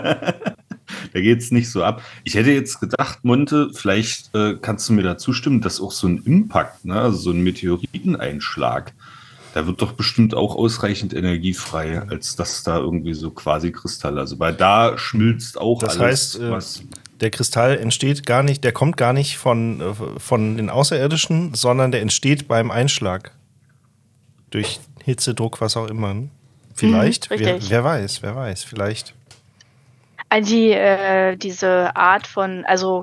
Da geht es nicht so ab. Ich hätte jetzt gedacht, Monte, vielleicht äh, kannst du mir da zustimmen, dass auch so ein Impact, ne, also so ein Meteoriteneinschlag, da wird doch bestimmt auch ausreichend Energie frei, als dass da irgendwie so Quasi-Kristalle, also weil da schmilzt auch das alles. Das heißt, was der Kristall entsteht gar nicht, der kommt gar nicht von, von den Außerirdischen, sondern der entsteht beim Einschlag. Durch Hitze, Druck, was auch immer. Vielleicht, Mhm, wer, richtig. wer weiß, wer weiß, vielleicht. Also die, äh, diese Art von, also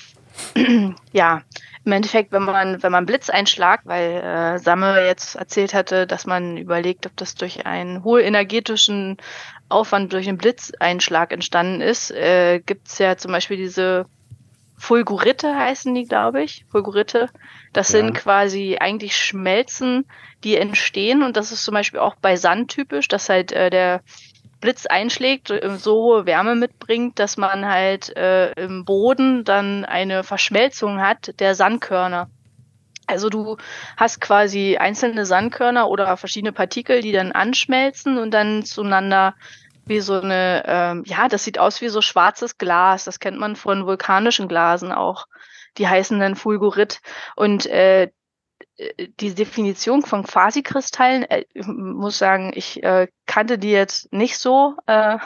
ja, im Endeffekt, wenn man, wenn man Blitzeinschlag, weil äh, Samme jetzt erzählt hatte, dass man überlegt, ob das durch einen hohen energetischen Aufwand durch einen Blitzeinschlag entstanden ist, äh, gibt es ja zum Beispiel diese Fulgurite heißen die, glaube ich. Fulgurite. Das Ja. sind quasi eigentlich Schmelzen, die entstehen und das ist zum Beispiel auch bei Sand typisch, dass halt äh, der Blitz einschlägt, äh, so hohe Wärme mitbringt, dass man halt äh, im Boden dann eine Verschmelzung hat der Sandkörner. Also du hast quasi einzelne Sandkörner oder verschiedene Partikel, die dann anschmelzen und dann zueinander wie so eine, ähm, ja, das sieht aus wie so schwarzes Glas. Das kennt man von vulkanischen Glasen auch. Die heißen dann Fulgurit. Und äh, die Definition von Quasikristallen, äh, ich muss sagen, ich äh, kannte die jetzt nicht so, äh,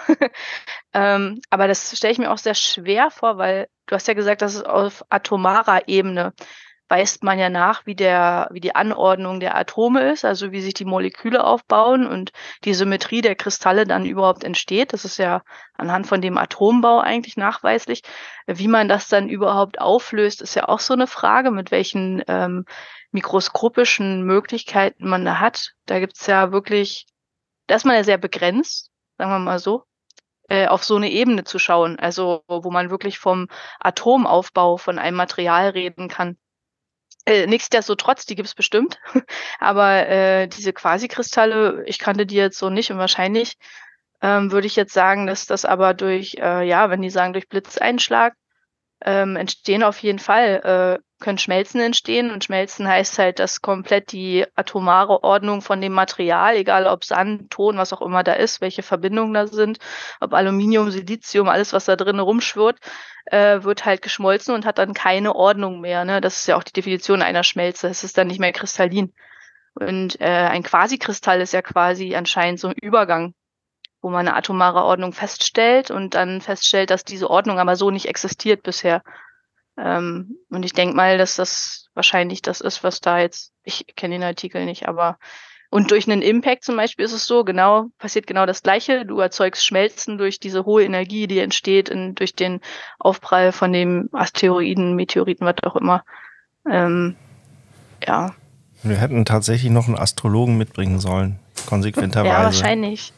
ähm, aber das stelle ich mir auch sehr schwer vor, weil du hast ja gesagt, dass es auf atomarer Ebene weist man ja nach, wie der, wie die Anordnung der Atome ist, also wie sich die Moleküle aufbauen und die Symmetrie der Kristalle dann überhaupt entsteht. Das ist ja anhand von dem Atombau eigentlich nachweislich. Wie man das dann überhaupt auflöst, ist ja auch so eine Frage, mit welchen ähm, mikroskopischen Möglichkeiten man da hat. Da gibt's ja wirklich, da ist man ja sehr begrenzt, sagen wir mal so, äh, auf so eine Ebene zu schauen, also wo man wirklich vom Atomaufbau von einem Material reden kann. Äh, nichtsdestotrotz, die gibt's bestimmt, aber äh, diese Quasikristalle, ich kannte die jetzt so nicht und wahrscheinlich ähm, würde ich jetzt sagen, dass das aber durch, äh, ja, wenn die sagen durch Blitzeinschlag, ähm, entstehen auf jeden Fall, äh, können Schmelzen entstehen und Schmelzen heißt halt, dass komplett die atomare Ordnung von dem Material, egal ob Sand, Ton, was auch immer da ist, welche Verbindungen da sind, ob Aluminium, Silizium, alles was da drin rumschwirrt, äh, wird halt geschmolzen und hat dann keine Ordnung mehr. Ne? Das ist ja auch die Definition einer Schmelze. Es ist dann nicht mehr kristallin. Und äh, ein Quasikristall ist ja quasi anscheinend so ein Übergang, wo man eine atomare Ordnung feststellt und dann feststellt, dass diese Ordnung aber so nicht existiert bisher. Ähm, und ich denke mal, dass das wahrscheinlich das ist, was da jetzt, ich kenne den Artikel nicht, aber und durch einen Impact zum Beispiel ist es so, genau, passiert genau das Gleiche. Du erzeugst Schmelzen durch diese hohe Energie, die entsteht in, durch den Aufprall von dem Asteroiden, Meteoriten, was auch immer. Ähm, ja. Wir hätten tatsächlich noch einen Astrologen mitbringen sollen, konsequenterweise. Ja, wahrscheinlich.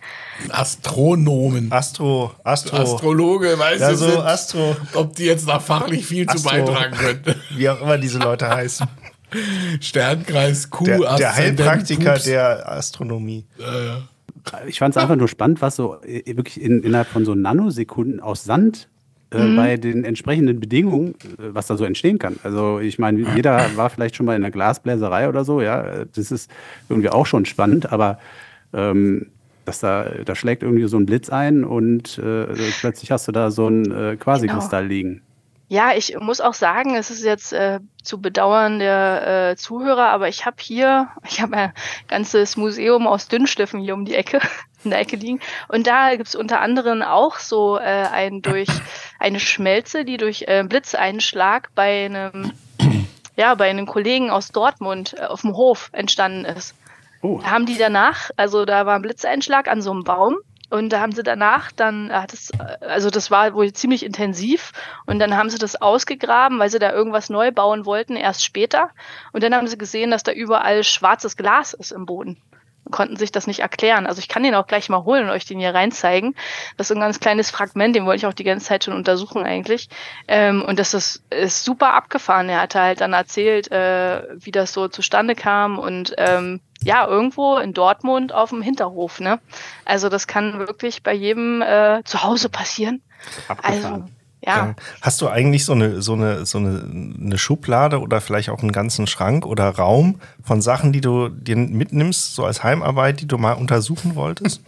Astronomen. Astro, Astro. Astrologe, weißt Ja, du, so sind, Astro. ob die jetzt da fachlich viel zu Astro. beitragen könnten. Wie auch immer diese Leute heißen. Sternkreis Q, Der, der Aszendent, Heilpraktiker Pups. der Astronomie. Ja, ja. Ich fand es einfach nur spannend, was so äh, wirklich in, innerhalb von so Nanosekunden aus Sand äh, Mhm. bei den entsprechenden Bedingungen, äh, was da so entstehen kann. Also ich meine, jeder war vielleicht schon mal in einer Glasbläserei oder so, ja, das ist irgendwie auch schon spannend, aber ähm, dass da, da schlägt irgendwie so ein Blitz ein und äh, plötzlich hast du da so ein äh, Quasikristall liegen. Ja, ich muss auch sagen, es ist jetzt äh, zu bedauern der äh, Zuhörer, aber ich habe hier, ich habe ein ganzes Museum aus Dünnschliffen hier um die Ecke, in der Ecke liegen. Und da gibt's unter anderem auch so äh, ein durch eine Schmelze, die durch äh, Blitzeinschlag bei einem, ja, bei einem Kollegen aus Dortmund äh, auf dem Hof entstanden ist. Oh. Da haben die danach, also da war ein Blitzeinschlag an so einem Baum. Und da haben sie danach dann, hat es, also das war wohl ziemlich intensiv. Und dann haben sie das ausgegraben, weil sie da irgendwas neu bauen wollten, erst später. Und dann haben sie gesehen, dass da überall schwarzes Glas ist im Boden. Konnten sich das nicht erklären. Also ich kann den auch gleich mal holen und euch den hier reinzeigen. Das ist ein ganz kleines Fragment, den wollte ich auch die ganze Zeit schon untersuchen eigentlich. Ähm, und das ist, ist super abgefahren. Er hatte halt dann erzählt, äh, wie das so zustande kam und ähm, ja, irgendwo in Dortmund auf dem Hinterhof, ne? Also das kann wirklich bei jedem äh, zu Hause passieren. Also, ja. Hast du eigentlich so eine, so eine, so eine, eine Schublade oder vielleicht auch einen ganzen Schrank oder Raum von Sachen, die du dir mitnimmst, so als Heimarbeit, die du mal untersuchen wolltest?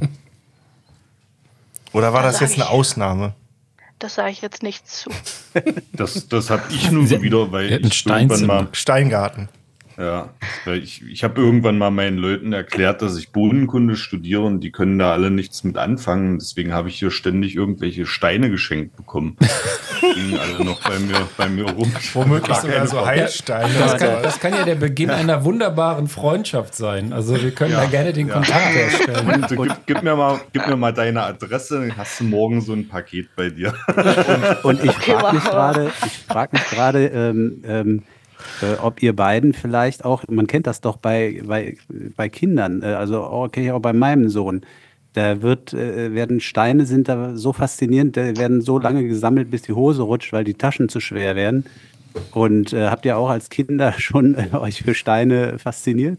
Oder war Da das sag jetzt eine ich- Ausnahme? Das sage ich jetzt nicht zu. Das, das habe ich nun wieder, weil Wir hatten ich irgendwann Steinzimmer. mal, Steingarten. ja, weil ich, ich habe irgendwann mal meinen Leuten erklärt, dass ich Bodenkunde studiere und die können da alle nichts mit anfangen. Deswegen habe ich hier ständig irgendwelche Steine geschenkt bekommen. Die liegen alle noch bei mir, bei mir rum. Womöglich Gar sogar keine so Frage. Heilsteine. Das oder kann, sowas. das kann ja der Beginn einer wunderbaren Freundschaft sein. Also wir können Ja, da gerne den ja. Kontakt herstellen. Und, gib, gib, mir mal, gib mir mal deine Adresse, dann hast du morgen so ein Paket bei dir. Und ich Okay, frage mich wow. gerade, ich frage mich gerade, ähm, ähm, äh, ob ihr beiden vielleicht auch, man kennt das doch bei, bei, bei Kindern, äh, also okay, auch bei meinem Sohn. Da wird, äh, werden Steine sind da so faszinierend, da werden so lange gesammelt, bis die Hose rutscht, weil die Taschen zu schwer werden. Und äh, habt ihr auch als Kinder schon äh, euch für Steine fasziniert?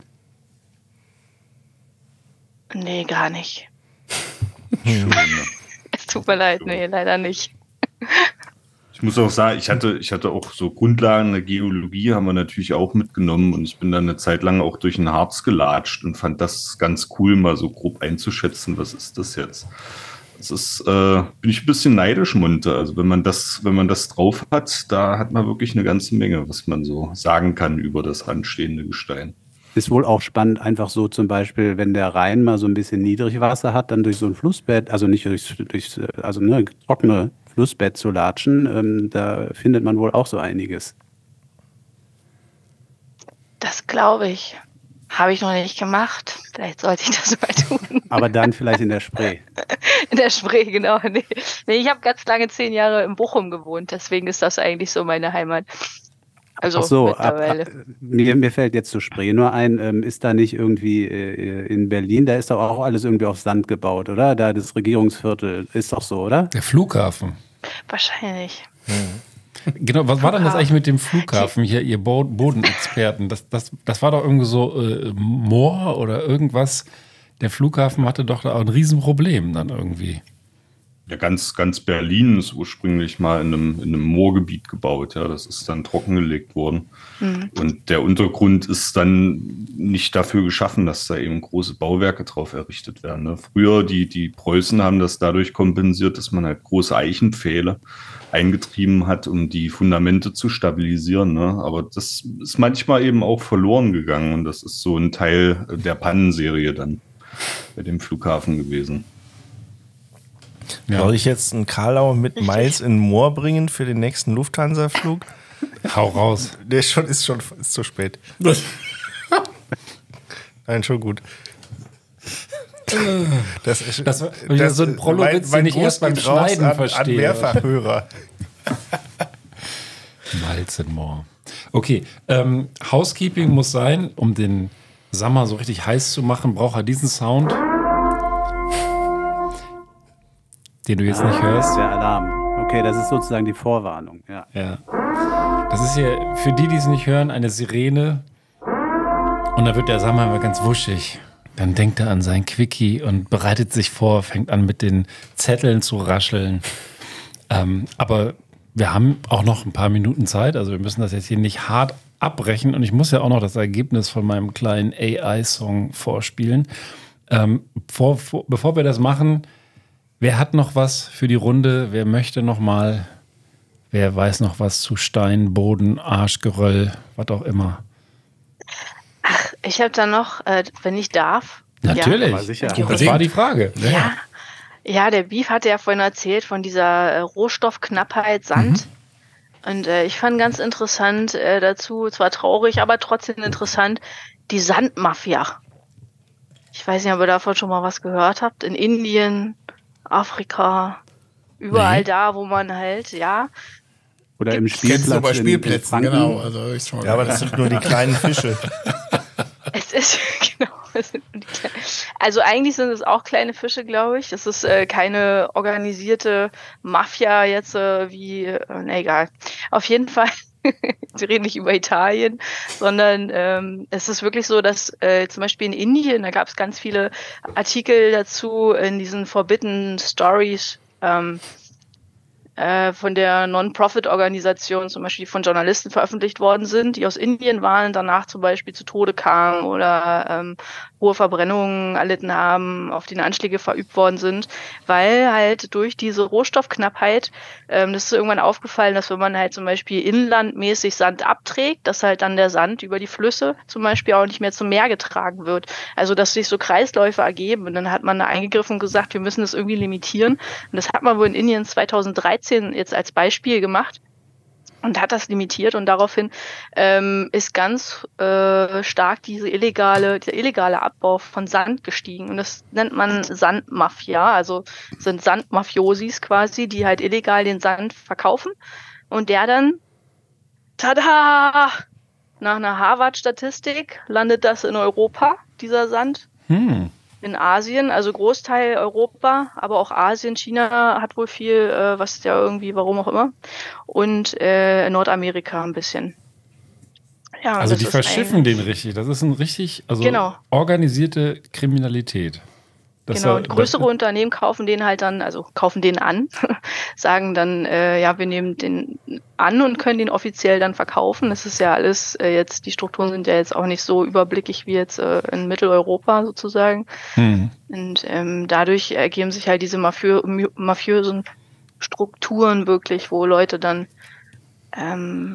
Nee, gar nicht. Schon, ne? Es tut mir leid, nee, leider nicht. Ich muss auch sagen, ich hatte, ich hatte auch so Grundlagen der Geologie, haben wir natürlich auch mitgenommen und ich bin dann eine Zeit lang auch durch den Harz gelatscht und fand das ganz cool, mal so grob einzuschätzen, was ist das jetzt. Das ist, äh, bin ich ein bisschen neidisch munter. Also wenn man das, wenn man das drauf hat, da hat man wirklich eine ganze Menge, was man so sagen kann über das anstehende Gestein. Ist wohl auch spannend, einfach so zum Beispiel, wenn der Rhein mal so ein bisschen Niedrigwasser hat, dann durch so ein Flussbett, also nicht durch, durch also ne, trockene Flussbett zu latschen, ähm, da findet man wohl auch so einiges. Das glaube ich. Habe ich noch nicht gemacht. Vielleicht sollte ich das mal tun. Aber dann vielleicht in der Spree. In der Spree, genau. Nee, nee ich habe ganz lange zehn Jahre in Bochum gewohnt. Deswegen ist das eigentlich so meine Heimat. Also Ach so, ab, mittlerweile. ab, mir, mir fällt jetzt zu Spree nur ein, ähm, ist da nicht irgendwie äh, in Berlin, da ist doch auch alles irgendwie auf Sand gebaut, oder? Da das Regierungsviertel ist doch so, oder? Der Flughafen. Wahrscheinlich. Genau, was war denn das eigentlich mit dem Flughafen hier, ihr Bo Bodenexperten? Das, das, das war doch irgendwie so äh, Moor oder irgendwas. Der Flughafen hatte doch da auch ein Riesenproblem dann irgendwie. Ja, ganz, ganz Berlin ist ursprünglich mal in einem, in einem Moorgebiet gebaut. Ja, das ist dann trockengelegt worden. Mhm. Und der Untergrund ist dann nicht dafür geschaffen, dass da eben große Bauwerke drauf errichtet werden. Ne? Früher, die, die Preußen haben das dadurch kompensiert, dass man halt große Eichenpfähle eingetrieben hat, um die Fundamente zu stabilisieren. Ne? Aber das ist manchmal eben auch verloren gegangen. Und das ist so ein Teil der Pannenserie dann bei dem Flughafen gewesen. Ja. Soll ich jetzt einen Karlau mit Mais in den Moor bringen für den nächsten Lufthansa-Flug? Hau raus. Der ist schon, ist schon ist zu spät. Nein, schon gut. Das ist Das war wieder so ein Prollo-Witz, den ich erst beim geht raus Schneiden an, verstehe. An Mehrfachhörer. Malzenmoor. Okay, ähm, Housekeeping muss sein, um den Sommer so richtig heiß zu machen, braucht er diesen Sound, den du jetzt nicht hörst. Der Alarm. Okay, das ist sozusagen die Vorwarnung. Ja. Ja. Das ist hier für die, die es nicht hören, eine Sirene. Und da wird der Sommer immer ganz wuschig. Dann denkt er an sein Quickie und bereitet sich vor, fängt an mit den Zetteln zu rascheln. Ähm, aber wir haben auch noch ein paar Minuten Zeit, also wir müssen das jetzt hier nicht hart abbrechen und ich muss ja auch noch das Ergebnis von meinem kleinen A I-Song vorspielen. Ähm, vor, vor, bevor wir das machen, wer hat noch was für die Runde? Wer möchte noch mal? Wer weiß noch was zu Stein, Boden, Arsch, Geröll, was auch immer? Ach, ich habe da noch, äh, wenn ich darf. Natürlich, aber sicher. das war die Frage. Ja. ja. Ja, der Beef hatte ja vorhin erzählt von dieser äh, Rohstoffknappheit, Sand. Mhm. Und äh, ich fand ganz interessant äh, dazu, zwar traurig, aber trotzdem interessant, die Sandmafia. Ich weiß nicht, ob ihr davon schon mal was gehört habt. In Indien, Afrika, überall Nee. da, wo man halt, ja. Oder im Kennst du Spielplatz. bei in- in Spielplätzen, Franken. genau. Also ich schon mal Ja, aber das sind nur die kleinen Fische. Es ist, genau. Es sind nur die kleinen- Also eigentlich sind es auch kleine Fische, glaube ich. Es ist äh, keine organisierte Mafia jetzt äh, wie, äh, na egal. Auf jeden Fall, sie reden nicht über Italien, sondern ähm, es ist wirklich so, dass äh, zum Beispiel in Indien, da gab es ganz viele Artikel dazu in diesen Forbidden Stories, ähm, äh, von der Non-Profit-Organisation, zum Beispiel, die von Journalisten veröffentlicht worden sind, die aus Indien waren, danach zum Beispiel zu Tode kamen oder ähm, hohe Verbrennungen erlitten haben, auf denen Anschläge verübt worden sind, weil halt durch diese Rohstoffknappheit, ähm, das ist irgendwann aufgefallen, dass wenn man halt zum Beispiel inlandmäßig Sand abträgt, dass halt dann der Sand über die Flüsse zum Beispiel auch nicht mehr zum Meer getragen wird. Also dass sich so Kreisläufe ergeben und dann hat man da eingegriffen und gesagt, wir müssen das irgendwie limitieren. Und das hat man wohl in Indien zweitausenddreizehn jetzt als Beispiel gemacht und hat das limitiert und daraufhin ähm, ist ganz äh, stark diese illegale, dieser illegale Abbau von Sand gestiegen und das nennt man Sandmafia, also sind Sandmafiosis quasi, die halt illegal den Sand verkaufen und der dann, tada, nach einer Harvard-Statistik landet das in Europa, dieser Sand. Hm. In Asien, also Großteil Europa, aber auch Asien, China hat wohl viel, äh, was ja irgendwie, warum auch immer. Und äh, Nordamerika ein bisschen. Ja, Also das die ist verschiffen ein- den richtig. Das ist ein richtig, also Genau. organisierte Kriminalität. Das Genau, war- und größere Unternehmen kaufen den halt dann, also kaufen den an, sagen dann, äh, ja, wir nehmen den an und können den offiziell dann verkaufen. Das ist ja alles äh, jetzt, die Strukturen sind ja jetzt auch nicht so überblickig wie jetzt äh, in Mitteleuropa sozusagen. Hm. Und ähm, dadurch ergeben sich halt diese mafiö mafiösen Strukturen wirklich, wo Leute dann, ähm,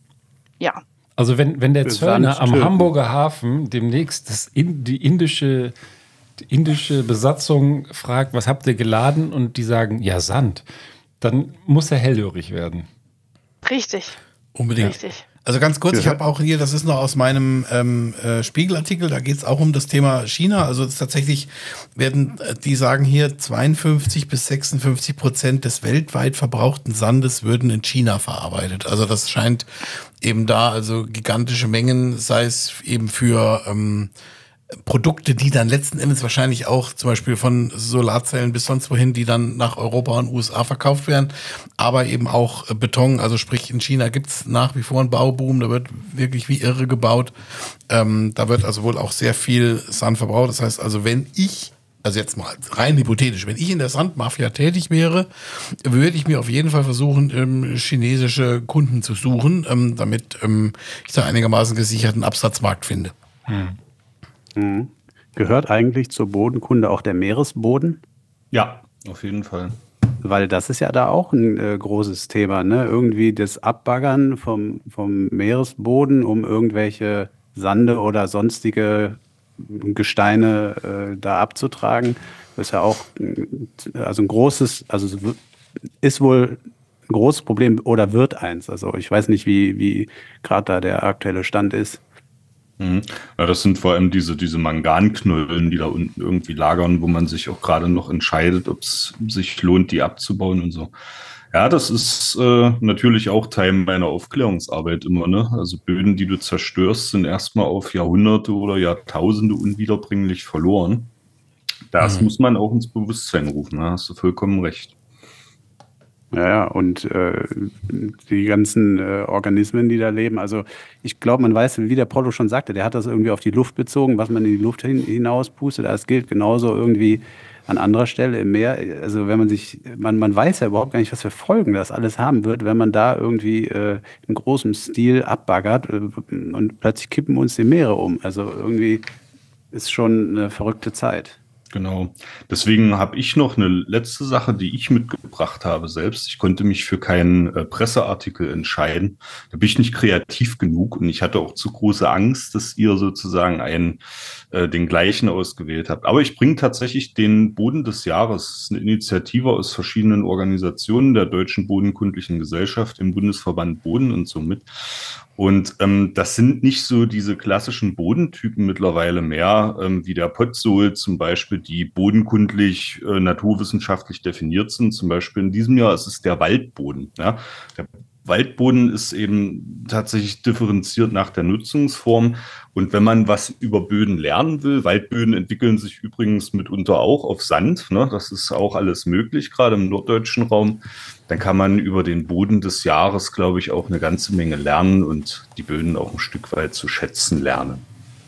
ja, Also wenn, wenn der Für Zöllner Sand am töten. Hamburger Hafen demnächst das in, die indische die indische Besatzung fragt, was habt ihr geladen? Und die sagen, ja, Sand. Dann muss er hellhörig werden. richtig, Unbedingt. richtig. Also ganz kurz, ich habe auch hier, das ist noch aus meinem ähm, äh, Spiegelartikel, da geht es auch um das Thema China. Also es ist tatsächlich werden, äh, die sagen hier, zweiundfünfzig bis sechsundfünfzig Prozent des weltweit verbrauchten Sandes würden in China verarbeitet. Also das scheint eben da, also gigantische Mengen, sei es eben für ähm, Produkte, die dann letzten Endes wahrscheinlich auch zum Beispiel von Solarzellen bis sonst wohin, die dann nach Europa und U S A verkauft werden, aber eben auch äh, Beton, also sprich in China gibt's nach wie vor einen Bauboom, da wird wirklich wie irre gebaut, ähm, da wird also wohl auch sehr viel Sand verbraucht, das heißt also, wenn ich, also jetzt mal rein hypothetisch, wenn ich in der Sandmafia tätig wäre, würde ich mir auf jeden Fall versuchen, ähm, chinesische Kunden zu suchen, ähm, damit ähm, ich da einigermaßen gesicherten Absatzmarkt finde. Hm. Mhm. Gehört eigentlich zur Bodenkunde auch der Meeresboden? Ja, auf jeden Fall. Weil das ist ja da auch ein äh, großes Thema, ne? Irgendwie das Abbaggern vom, vom Meeresboden, um irgendwelche Sande oder sonstige Gesteine äh, da abzutragen. Das ist ja auch äh, also ein großes, also es w- ist wohl ein großes Problem oder wird eins. Also ich weiß nicht, wie, wie gerade da der aktuelle Stand ist. Mhm. Ja, das sind vor allem diese, diese Manganknollen, die da unten irgendwie lagern, wo man sich auch gerade noch entscheidet, ob es sich lohnt, die abzubauen und so. Ja, das ist äh, natürlich auch Teil meiner Aufklärungsarbeit immer, ne? Also Böden, die du zerstörst, sind erstmal auf Jahrhunderte oder Jahrtausende unwiederbringlich verloren. Das Mhm. muss man auch ins Bewusstsein rufen, da hast du vollkommen recht. Ja, ja, und äh, die ganzen äh, Organismen, die da leben. Also ich glaube, man weiß, wie der Prollo schon sagte, der hat das irgendwie auf die Luft bezogen, was man in die Luft hin, hinaus pustet. Das gilt genauso irgendwie an anderer Stelle im Meer. Also wenn man sich, man, man weiß ja überhaupt gar nicht, was für Folgen das alles haben wird, wenn man da irgendwie äh, in großem Stil abbaggert äh, und plötzlich kippen uns die Meere um. Also irgendwie ist schon eine verrückte Zeit. Genau. Deswegen habe ich noch eine letzte Sache, die ich mitgebracht habe selbst. Ich konnte mich für keinen äh, Presseartikel entscheiden. Da bin ich nicht kreativ genug und ich hatte auch zu große Angst, dass ihr sozusagen einen, äh, den gleichen ausgewählt habt. Aber ich bringe tatsächlich den Boden des Jahres. Das ist eine Initiative aus verschiedenen Organisationen der Deutschen Bodenkundlichen Gesellschaft, im Bundesverband Boden und so mit. Und ähm, das sind nicht so diese klassischen Bodentypen mittlerweile mehr, ähm, wie der Potsol zum Beispiel, die bodenkundlich, äh, naturwissenschaftlich definiert sind. Zum Beispiel in diesem Jahr ist es der Waldboden. Ja? Der Waldboden ist eben tatsächlich differenziert nach der Nutzungsform. Und wenn man was über Böden lernen will, Waldböden entwickeln sich übrigens mitunter auch auf Sand, ne? Das ist auch alles möglich, gerade im norddeutschen Raum, dann kann man über den Boden des Jahres, glaube ich, auch eine ganze Menge lernen und die Böden auch ein Stück weit zu schätzen lernen.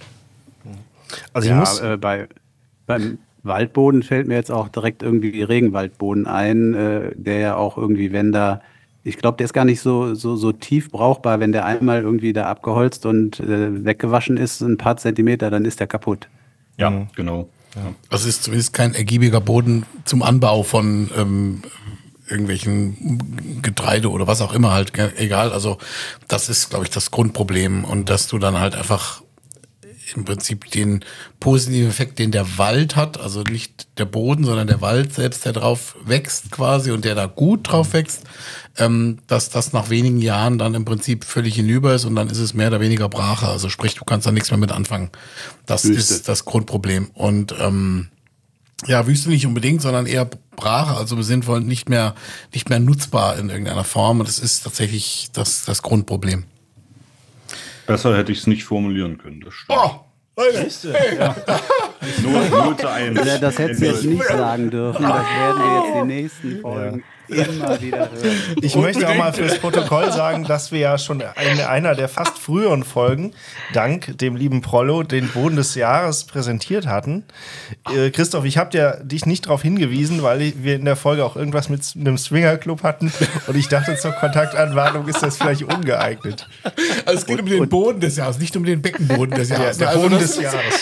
Also ich ja, muss äh, bei, beim Waldboden fällt mir jetzt auch direkt irgendwie Regenwaldboden ein, äh, der ja auch irgendwie, wenn da ich glaube, der ist gar nicht so, so, so tief brauchbar, wenn der einmal irgendwie da abgeholzt und äh, weggewaschen ist, ein paar Zentimeter, dann ist der kaputt. Ja, mhm. genau. Ja. Das ist zumindest kein ergiebiger Boden zum Anbau von ähm, irgendwelchen Getreide oder was auch immer halt, egal. Also das ist, glaube ich, das Grundproblem und dass du dann halt einfach im Prinzip den positiven Effekt, den der Wald hat, also nicht der Boden, sondern der Wald selbst, der drauf wächst quasi und der da gut drauf wächst, ähm, dass das nach wenigen Jahren dann im Prinzip völlig hinüber ist und dann ist es mehr oder weniger Brache. Also sprich, du kannst da nichts mehr mit anfangen. Das Wüste. Ist das Grundproblem. Und ähm, ja, Wüste nicht unbedingt, sondern eher Brache, also im Sinne von nicht mehr, nicht mehr nutzbar in irgendeiner Form. Und das ist tatsächlich das, das Grundproblem. Besser hätte ich es nicht formulieren können, das stimmt. Oh, Leute, hey. Ja. Not, Note eins. Ja, das hättest du jetzt nicht sagen dürfen. Das werden wir jetzt die nächsten Folgen ja. immer wieder hören. Ich möchte auch mal fürs Protokoll sagen, dass wir ja schon in einer der fast früheren Folgen, dank dem lieben Prollo, den Boden des Jahres präsentiert hatten. Äh, Christoph, ich habe ja dich nicht darauf hingewiesen, weil wir in der Folge auch irgendwas mit einem Swingerclub hatten und ich dachte, zur Kontaktanwarnung ist das vielleicht ungeeignet. Also es geht und, um den Boden des Jahres, nicht um den Beckenboden des Jahres. Ja, der also Boden des Jahres.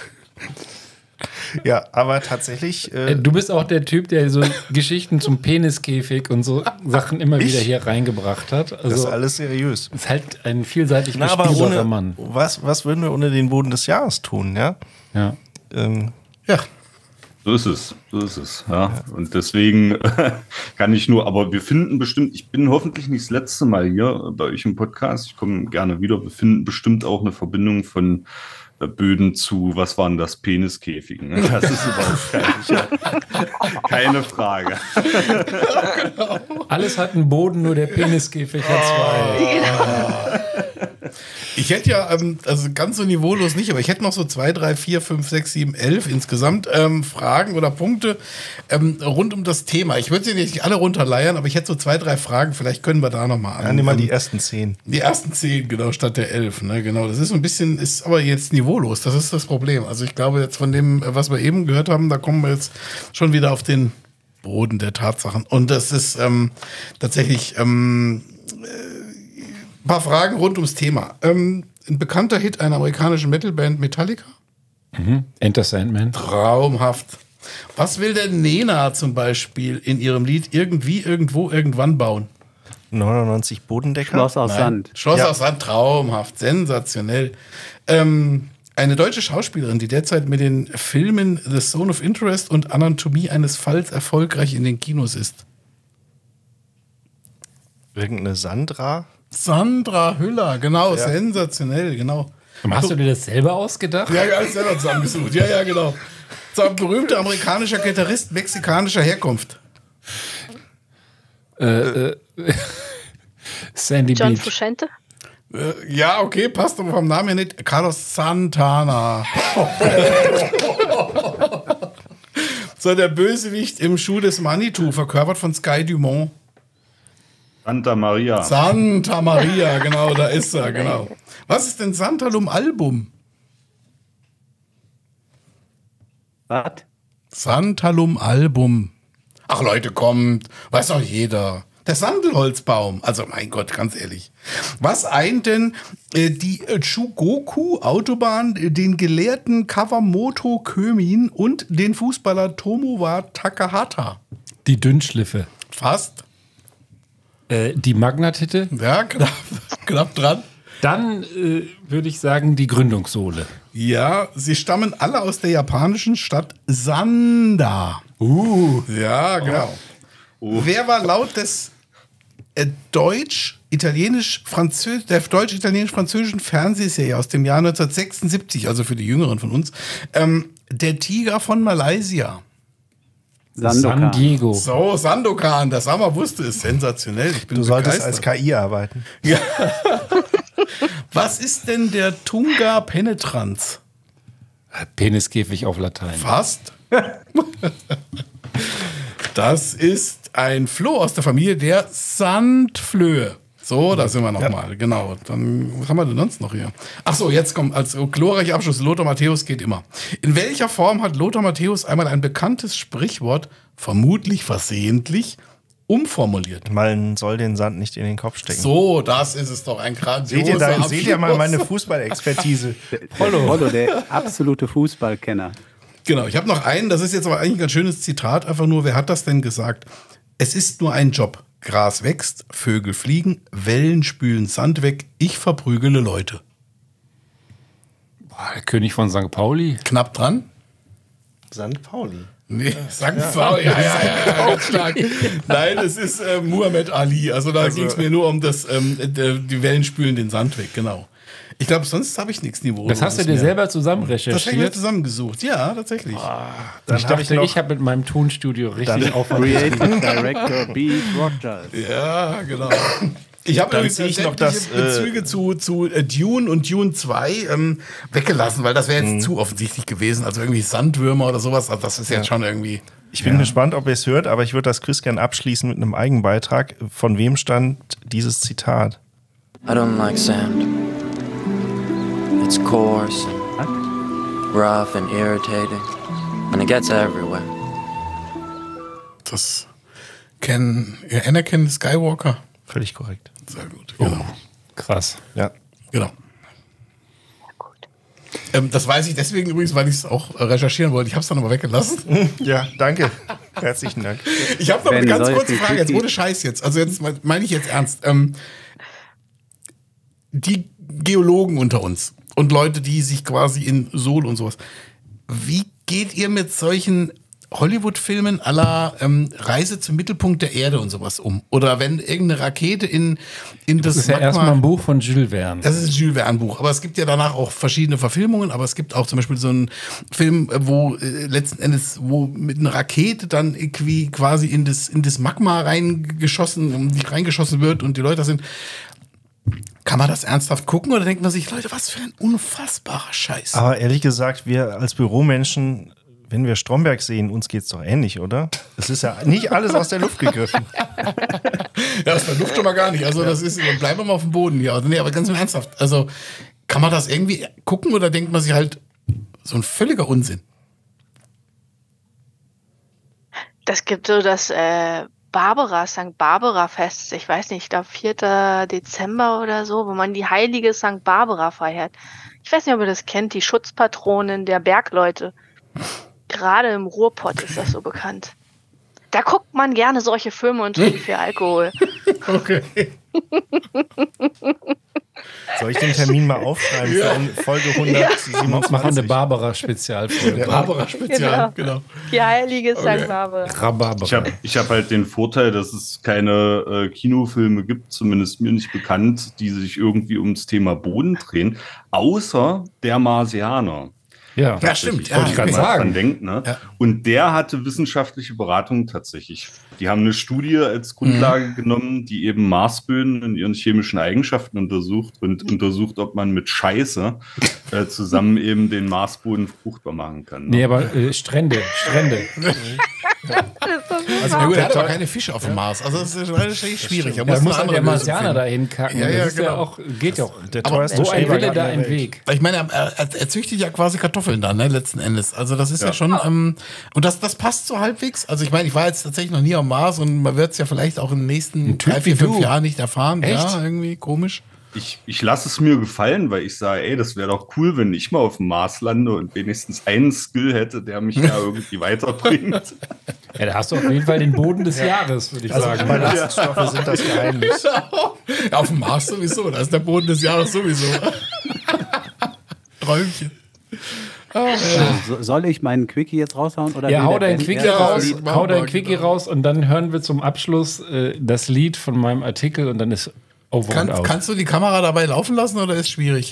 Ja, aber tatsächlich. Äh du bist auch der Typ, der so Geschichten zum Peniskäfig und so Sachen immer ich? wieder hier reingebracht hat. Also das ist alles seriös. Ist halt ein vielseitig Na, bespielbarer Mann. Was, was würden wir ohne den Boden des Jahres tun, ja? Ja. Ähm, ja. So ist es, so ist es. Ja. Und deswegen kann ich nur, aber wir finden bestimmt, ich bin hoffentlich nicht das letzte Mal hier bei euch im Podcast, ich komme gerne wieder, wir finden bestimmt auch eine Verbindung von Böden zu, was waren das, Peniskäfigen. Ne? Das ist überhaupt keine, keine Frage. Genau. Alles hat einen Boden, nur der Peniskäfig hat zwei. Ich hätte ja, ähm, also ganz so niveaulos nicht, aber ich hätte noch so zwei, drei, vier, fünf, sechs, sieben, elf insgesamt ähm, Fragen oder Punkte ähm, rund um das Thema. Ich würde sie nicht alle runterleiern, aber ich hätte so zwei, drei Fragen, vielleicht können wir da nochmal an. Ja, nimm mal die ersten zehn. Die ersten zehn, genau, statt der elf. Ne, genau, das ist so ein bisschen, ist aber jetzt niveaulos, das ist das Problem. Also ich glaube jetzt von dem, was wir eben gehört haben, da kommen wir jetzt schon wieder auf den Boden der Tatsachen. Und das ist ähm, tatsächlich ähm, ein paar Fragen rund ums Thema. Ähm, ein bekannter Hit einer amerikanischen Metalband Metallica? Mhm. Enter Sandman. Traumhaft. Was will denn Nena zum Beispiel in ihrem Lied irgendwie, irgendwo, irgendwann bauen? neunundneunzig Bodendecker? Schloss aus Nein. Sand. Schloss Ja. aus Sand, traumhaft, sensationell. Ähm, eine deutsche Schauspielerin, die derzeit mit den Filmen The Zone of Interest und Anatomie eines Falls erfolgreich in den Kinos ist. Irgendeine Sandra? Sandra Hüller, genau, Ja. sensationell, genau. Hast du dir das selber ausgedacht? Ja, alles selber zusammengesucht. Ja, ja, genau. So ein berühmter amerikanischer Gitarrist mexikanischer Herkunft. Äh, äh, Sandy John Beach. Frusciante? Äh, ja, okay, passt aber vom Namen her nicht. Carlos Santana. So, der Bösewicht im Schuh des Manitou, verkörpert von Sky Dumont. Santa Maria. Santa Maria, genau, da ist er, genau. Was ist denn Santalum Album? Was? Santalum Album. Ach Leute, kommt, weiß doch jeder. Der Sandelholzbaum. Also mein Gott, ganz ehrlich. Was eint denn äh, die äh, Chugoku-Autobahn, äh, den Gelehrten Kawamoto Kömin und den Fußballer Tomowa Takahata? Die Dünnschliffe. Fast. Äh, die Magnatitte. Ja, knapp, knapp dran. Dann äh, würde ich sagen, die Gründungssohle. Ja, sie stammen alle aus der japanischen Stadt Sanda. Uh. Ja, genau. Oh. Wer war laut des äh, deutsch-italienisch-französ der deutsch-italienisch-französischen Fernsehserie aus dem Jahr neunzehnhundertsechsundsiebzig, also für die Jüngeren von uns, ähm, der Tiger von Malaysia? Sandokan. San Diego. So, Sandokan, das Sama wusste, ist sensationell. Ich bin Du solltest begeistert. als K I arbeiten. Ja. Was ist denn der Tunga penetrans? Peniskäfig auf Latein. Fast. Das ist ein Floh aus der Familie der Sandflöhe. So, da sind wir nochmal. Ja. Genau. Dann, was haben wir denn sonst noch hier? Ach so, jetzt kommt als glorreicher Abschluss. Lothar Matthäus geht immer. In welcher Form hat Lothar Matthäus einmal ein bekanntes Sprichwort, vermutlich versehentlich, umformuliert? Man soll den Sand nicht in den Kopf stecken. So, das ist es doch. Ein grandioser Seht ihr, da, Abschluss. seht ihr mal meine Fußballexpertise. Rollo. Rollo, der absolute Fußballkenner. Genau, ich habe noch einen, das ist jetzt aber eigentlich ein ganz schönes Zitat, einfach nur, wer hat das denn gesagt? Es ist nur ein Job. Gras wächst, Vögel fliegen, Wellen spülen Sand weg, ich verprügele Leute. Boah, der König von Sankt Pauli. Knapp dran? Sankt Pauli. Nee, Sankt Pauli, ja, ja, ja, ja, ganz stark. Nein, es ist äh, Muhammad Ali, also da Also- ging es mir nur um das, ähm, d- die Wellen spülen den Sand weg, genau. Ich glaube, sonst habe ich nichts Niveau. Das hast du dir mehr. selber zusammen Das habe ich mir recherchiert. zusammengesucht, ja, tatsächlich. Dann ich hab dachte, ich noch- ich habe mit meinem Tonstudio richtig Dann- Aufwand. Creative Director Beat Rogers. Ja, genau. Ich habe Dann übrigens zieh ich noch sämtliche das, äh, Bezüge zu, zu äh, Dune und Dune zwei ähm, weggelassen, weil das wäre jetzt Mhm. zu offensichtlich gewesen. Also irgendwie Sandwürmer oder sowas, also das ist jetzt schon irgendwie... Ich bin gespannt, ob ihr es hört, aber ich würde das Chris gern abschließen mit einem Eigenbeitrag. Von wem stand dieses Zitat? I don't like sand. It's coarse and rough and irritating, and it gets everywhere. Das kennen, ja, Anakin Skywalker. Völlig korrekt. Sehr gut, genau. Krass. Ja. Genau. Ähm, das weiß ich deswegen übrigens, weil ich es auch äh, recherchieren wollte. Ich habe es dann aber weggelassen. Ja, danke. Herzlichen Dank. Ich habe noch eine Wenn ganz solche kurze Frage, jetzt Quickie- ohne Scheiß jetzt. Also jetzt me- meine ich jetzt ernst. Ähm, die Geologen unter uns und Leute, die sich quasi in Sol und sowas. Wie geht ihr mit solchen Hollywood-Filmen à la ähm, Reise zum Mittelpunkt der Erde und sowas um? Oder wenn irgendeine Rakete in, in das, Das ist ja Magma- erstmal ein Buch von Jules Verne. Das ist ein Jules Verne-Buch, aber es gibt ja danach auch verschiedene Verfilmungen, aber es gibt auch zum Beispiel so einen Film, äh, wo äh, letzten Endes, wo mit einer Rakete dann irgendwie quasi in das, in das Magma reingeschossen, um die reingeschossen wird und die Leute da sind. Kann man das ernsthaft gucken oder denkt man sich, Leute, was für ein unfassbarer Scheiß? Aber ehrlich gesagt, wir als Büromenschen, wenn wir Stromberg sehen, uns geht's doch ähnlich, oder? Es ist ja nicht alles aus der Luft gegriffen. Ja, das verluft schon mal gar nicht. Also das ist, bleiben wir mal auf dem Boden hier. Also, nee, aber ganz im Ernsthaft. Also kann man das irgendwie gucken oder denkt man sich halt, so ein völliger Unsinn? Das gibt so das äh, Barbara, Sankt Barbara-Fest, ich weiß nicht, da vierter Dezember oder so, wo man die heilige Sankt Barbara feiert. Ich weiß nicht, ob ihr das kennt, die Schutzpatronin der Bergleute. Gerade im Ruhrpott ist das so bekannt. Da guckt man gerne solche Filme und trinkt viel Alkohol. Okay. Soll ich den Termin mal aufschreiben Ja. für Folge hundertsiebenundzwanzig? Machen eine Barbara-Spezialfolge. Barbara-Spezial, genau. Die heilige Sankt Okay. Barbara. Rhabarbara. Ich habe ich hab halt den Vorteil, dass es keine äh, Kinofilme gibt, zumindest mir nicht bekannt, die sich irgendwie ums Thema Boden drehen, außer der Marsianer. Ja, Ja, stimmt. Ja, wollte ich gerade okay. sagen. Dran denkt, ne? Ja. Und der hatte wissenschaftliche Beratung tatsächlich. Die haben eine Studie als Grundlage Mhm. genommen, die eben Marsböden in ihren chemischen Eigenschaften untersucht und untersucht, ob man mit Scheiße äh, zusammen eben den Marsboden fruchtbar machen kann. Ne? Nee, aber äh, Strände, Strände. Also, ja, gut, er hat der- aber keine Fische auf dem Mars. Also das ist relativ schwierig. Da muss muss eine halt der andere Lösung Marsianer finden. da hinkacken. Ja, ja, das ist ja genau. auch, geht ja auch. Der Aber teuerste Wo ein Wille, Schrebergarten da der ein Welt. Weg. Ich meine, er, er, er züchtet ja quasi Kartoffeln dann, ne, letzten Endes. Also das ist ja, ja schon, ähm, und das, das passt so halbwegs. Also ich meine, ich war jetzt tatsächlich noch nie am Mars und man wird es ja vielleicht auch in den nächsten Typ drei, vier, wie fünf du. Jahren nicht erfahren. Echt? Ja, irgendwie komisch. Ich, ich lasse es mir gefallen, weil ich sage, ey, das wäre doch cool, wenn ich mal auf dem Mars lande und wenigstens einen Skill hätte, der mich da irgendwie weiterbringt. Ja, da hast du auf jeden Fall den Boden des Jahres, würde ich Also sagen. Ballaststoffe sind das Geheimnis. Ja, auf dem Mars sowieso, da ist der Boden des Jahres sowieso. Träumchen. So, soll ich meinen Quickie jetzt raushauen? Oder Ja, will hau der dein Ben Quickie erst das raus, Lied? hau dein mal, Quickie genau. raus und dann hören wir zum Abschluss äh, das Lied von meinem Artikel und dann ist over Kann, und out. kannst du die Kamera dabei laufen lassen oder ist schwierig?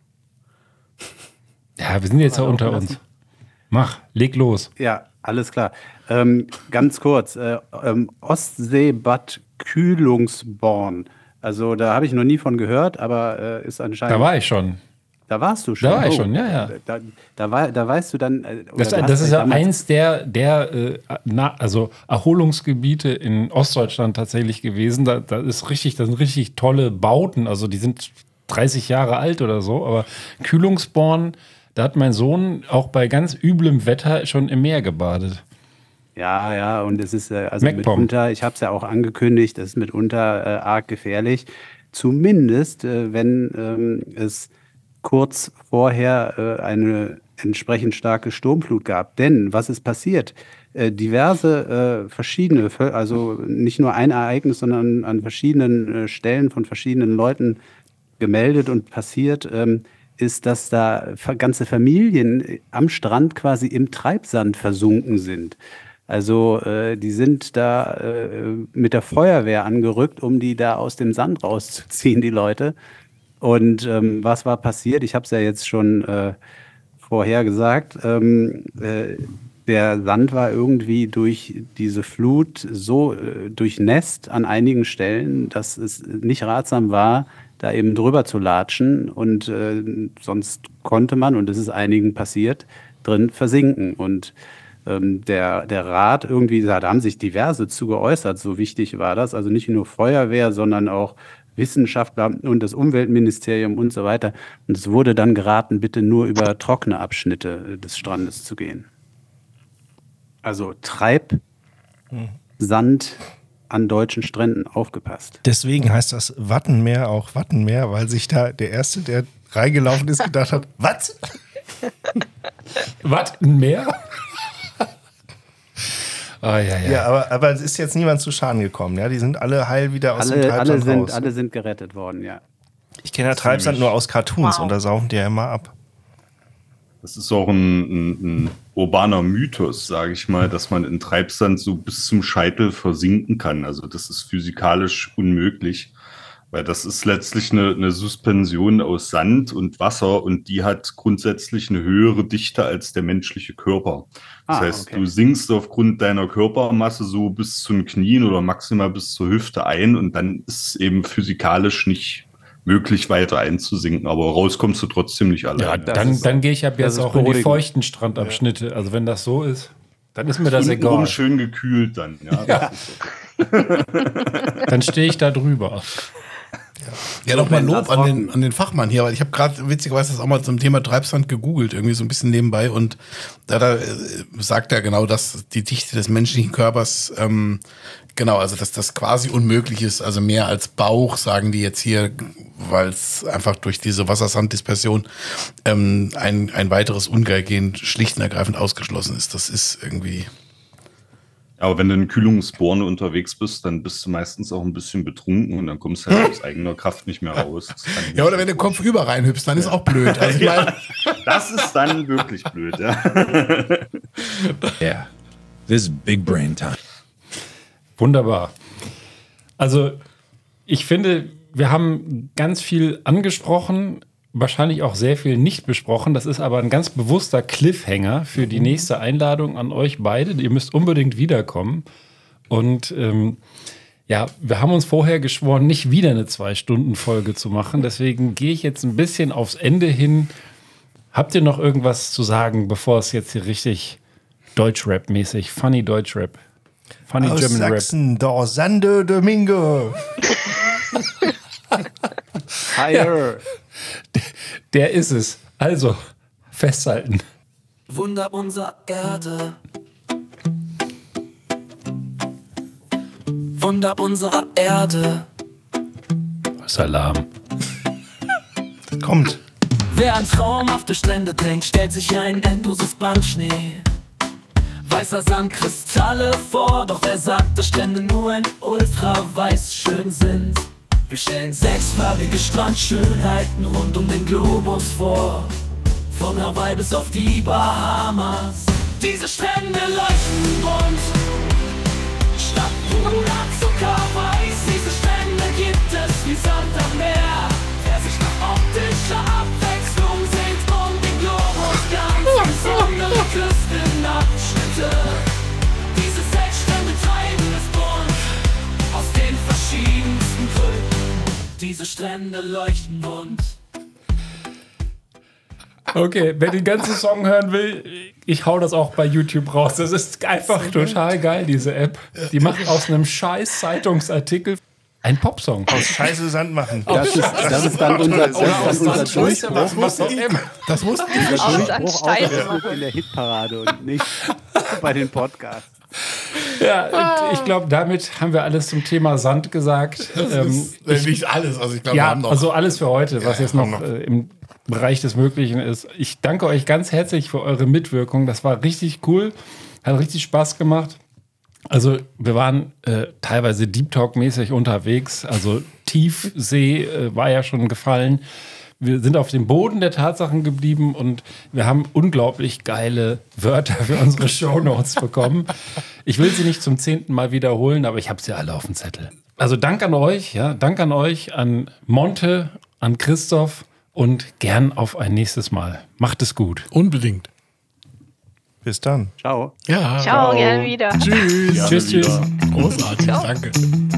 Ja, wir sind jetzt ja unter uns. Mach, leg los. Ja, alles klar. Ähm, ganz kurz, äh, ähm, Ostseebad Kühlungsborn. Also da habe ich noch nie von gehört, aber äh, ist anscheinend... Da war ich schon. Da warst du schon. Da war ich schon, ja, ja. Da, da, war, da weißt du dann... äh, oder Das, du hast das ist ja damals- eins der, der äh, na, also Erholungsgebiete in Ostdeutschland tatsächlich gewesen. Da, da ist richtig, das sind richtig tolle Bauten. Also die sind dreißig Jahre alt oder so. Aber Kühlungsborn, da hat mein Sohn auch bei ganz üblem Wetter schon im Meer gebadet. Ja, ja, und es ist äh, also MacPom. mitunter, ich habe es ja auch angekündigt, es ist mitunter äh, arg gefährlich. Zumindest, äh, wenn ähm, es kurz vorher äh, eine entsprechend starke Sturmflut gab. Denn was ist passiert? Äh, diverse äh, verschiedene, also nicht nur ein Ereignis, sondern an verschiedenen äh, Stellen von verschiedenen Leuten gemeldet und passiert, ähm, ist, dass da ganze Familien am Strand quasi im Treibsand versunken sind. Also äh, die sind da äh, mit der Feuerwehr angerückt, um die da aus dem Sand rauszuziehen, die Leute. Und ähm, was war passiert? Ich habe es ja jetzt schon äh, vorher gesagt. Ähm, äh, der Sand war irgendwie durch diese Flut so äh, durchnässt an einigen Stellen, dass es nicht ratsam war, da eben drüber zu latschen. Und äh, sonst konnte man, und das ist einigen passiert, drin versinken. Und ähm, der, der Rat irgendwie, da haben sich diverse zu geäußert, so wichtig war das. Also nicht nur Feuerwehr, sondern auch Wissenschaftler und das Umweltministerium und so weiter. Und es wurde dann geraten, bitte nur über trockene Abschnitte des Strandes zu gehen. Also Treibsand an deutschen Stränden, aufgepasst. Deswegen heißt das Wattenmeer auch Wattenmeer, weil sich da der Erste, der reingelaufen ist, gedacht hat, was? Was? Ein Meer? Ah, ja, ja. Ja, aber, aber es ist jetzt niemand zu Schaden gekommen. Ja? Die sind alle heil wieder aus dem Alle, Treibsand alle, sind, raus. alle sind gerettet worden, ja. Ich kenne ja Treibsand nur aus Cartoons Wow. und da saugen die ja immer ab. Das ist auch ein, ein, ein urbaner Mythos, sage ich mal, dass man in Treibsand so bis zum Scheitel versinken kann. Also das ist physikalisch unmöglich, weil das ist letztlich eine, eine Suspension aus Sand und Wasser und die hat grundsätzlich eine höhere Dichte als der menschliche Körper. Das Ah, heißt, okay. du sinkst aufgrund deiner Körpermasse so bis zu den Knien oder maximal bis zur Hüfte ein und dann ist es eben physikalisch nicht möglich, weiter einzusinken, aber rauskommst du trotzdem nicht Ja, alleine. das dann, ist- dann gehe ich ab das jetzt ist auch in die beruhigend. feuchten Strandabschnitte. Also wenn das so ist, dann ist mir das Untenrum egal. schön gekühlt dann. Ja, das ist so. Dann stehe ich da drüber. Ja, So, doch mal wenn Lob das an den, trocken- an den Fachmann hier, weil ich habe gerade witzigerweise das auch mal zum Thema Treibsand gegoogelt, irgendwie so ein bisschen nebenbei und da, da äh, sagt er genau, dass die Dichte des menschlichen Körpers, ähm, genau, also dass das quasi unmöglich ist, also mehr als Bauch, sagen die jetzt hier, weil es einfach durch diese Wassersanddispersion ähm, ein, ein weiteres Ungleichgehen schlicht und ergreifend ausgeschlossen ist. Das ist irgendwie... Aber wenn du in Kühlungsborne unterwegs bist, dann bist du meistens auch ein bisschen betrunken und dann kommst du halt aus eigener Kraft nicht mehr raus. Das kann Ja, oder wenn du Kopf über reinhüpfst, dann ist auch blöd. Also ich meine, Das ist dann wirklich blöd, ja. Yeah. This is big brain time. Wunderbar. Also ich finde, wir haben ganz viel angesprochen, wahrscheinlich auch sehr viel nicht besprochen. Das ist aber ein ganz bewusster Cliffhanger für die nächste Einladung an euch beide. Ihr müsst unbedingt wiederkommen. Und ähm, ja, wir haben uns vorher geschworen, nicht wieder eine Zwei-Stunden-Folge zu machen. Deswegen gehe ich jetzt ein bisschen aufs Ende hin. Habt ihr noch irgendwas zu sagen, bevor es jetzt hier richtig Deutschrap-mäßig, funny Deutschrap? Funny Aus German Sachsen, der Santo Domingo. Higher. Der, der ist es. Also, festhalten. Wunder unserer Erde. Wunder unserer Erde. Salam. Kommt. Wer an traumhafte Strände denkt, stellt sich ein endloses Band Schnee. Weißer Sand, Kristalle vor, doch wer sagt, dass Strände nur in ultraweiß schön sind? Wir stellen sechsfarbige Strandschönheiten rund um den Globus vor. Von Hawaii bis auf die Bahamas. Diese Strände leuchten bunt. Statt Puder, Zucker, Weiß. Diese Strände gibt es wie Sand am Meer. Wer sich nach optischer Abwechslung sehnt, um den Globus ganz besondere Küstenabschnitte. Diese sechs Strände treiben es bunt. Aus den verschiedensten Gründen. Diese Strände leuchten bunt. Okay, wer den ganzen Song hören will, ich hau das auch bei YouTube raus. Das ist einfach total geil, diese App. Die macht aus einem scheiß Zeitungsartikel einen Popsong. Aus Scheiße Sand machen. Das ist, das ist dann unser, das ist unser Durchbruch. Das wusste ich. Das wusste ich. Unser Aus Durchbruch Sand Steine auch in der Hitparade und nicht bei den Podcasts. Ja, und ich glaube, damit haben wir alles zum Thema Sand gesagt. Das Ähm, ist äh, nicht alles. Also ich glaube, wir ja, haben noch. also alles für heute, was Ja, jetzt ja, noch noch. äh, im Bereich des Möglichen ist. Ich danke euch ganz herzlich für eure Mitwirkung. Das war richtig cool. Hat richtig Spaß gemacht. Also wir waren äh, teilweise Deep Talk-mäßig unterwegs. Also Tiefsee äh, war ja schon gefallen. Wir sind auf dem Boden der Tatsachen geblieben und wir haben unglaublich geile Wörter für unsere Shownotes bekommen. Ich will sie nicht zum zehnten Mal wiederholen, aber ich habe sie alle auf dem Zettel. Also Dank an euch, ja, Dank an euch, an Monte, an Christoph und gern auf ein nächstes Mal. Macht es gut. Unbedingt. Bis dann. Ciao. Ja. Ciao, gerne wieder. Tschüss. Tschüss, tschüss. Großartig. Ciao. Danke.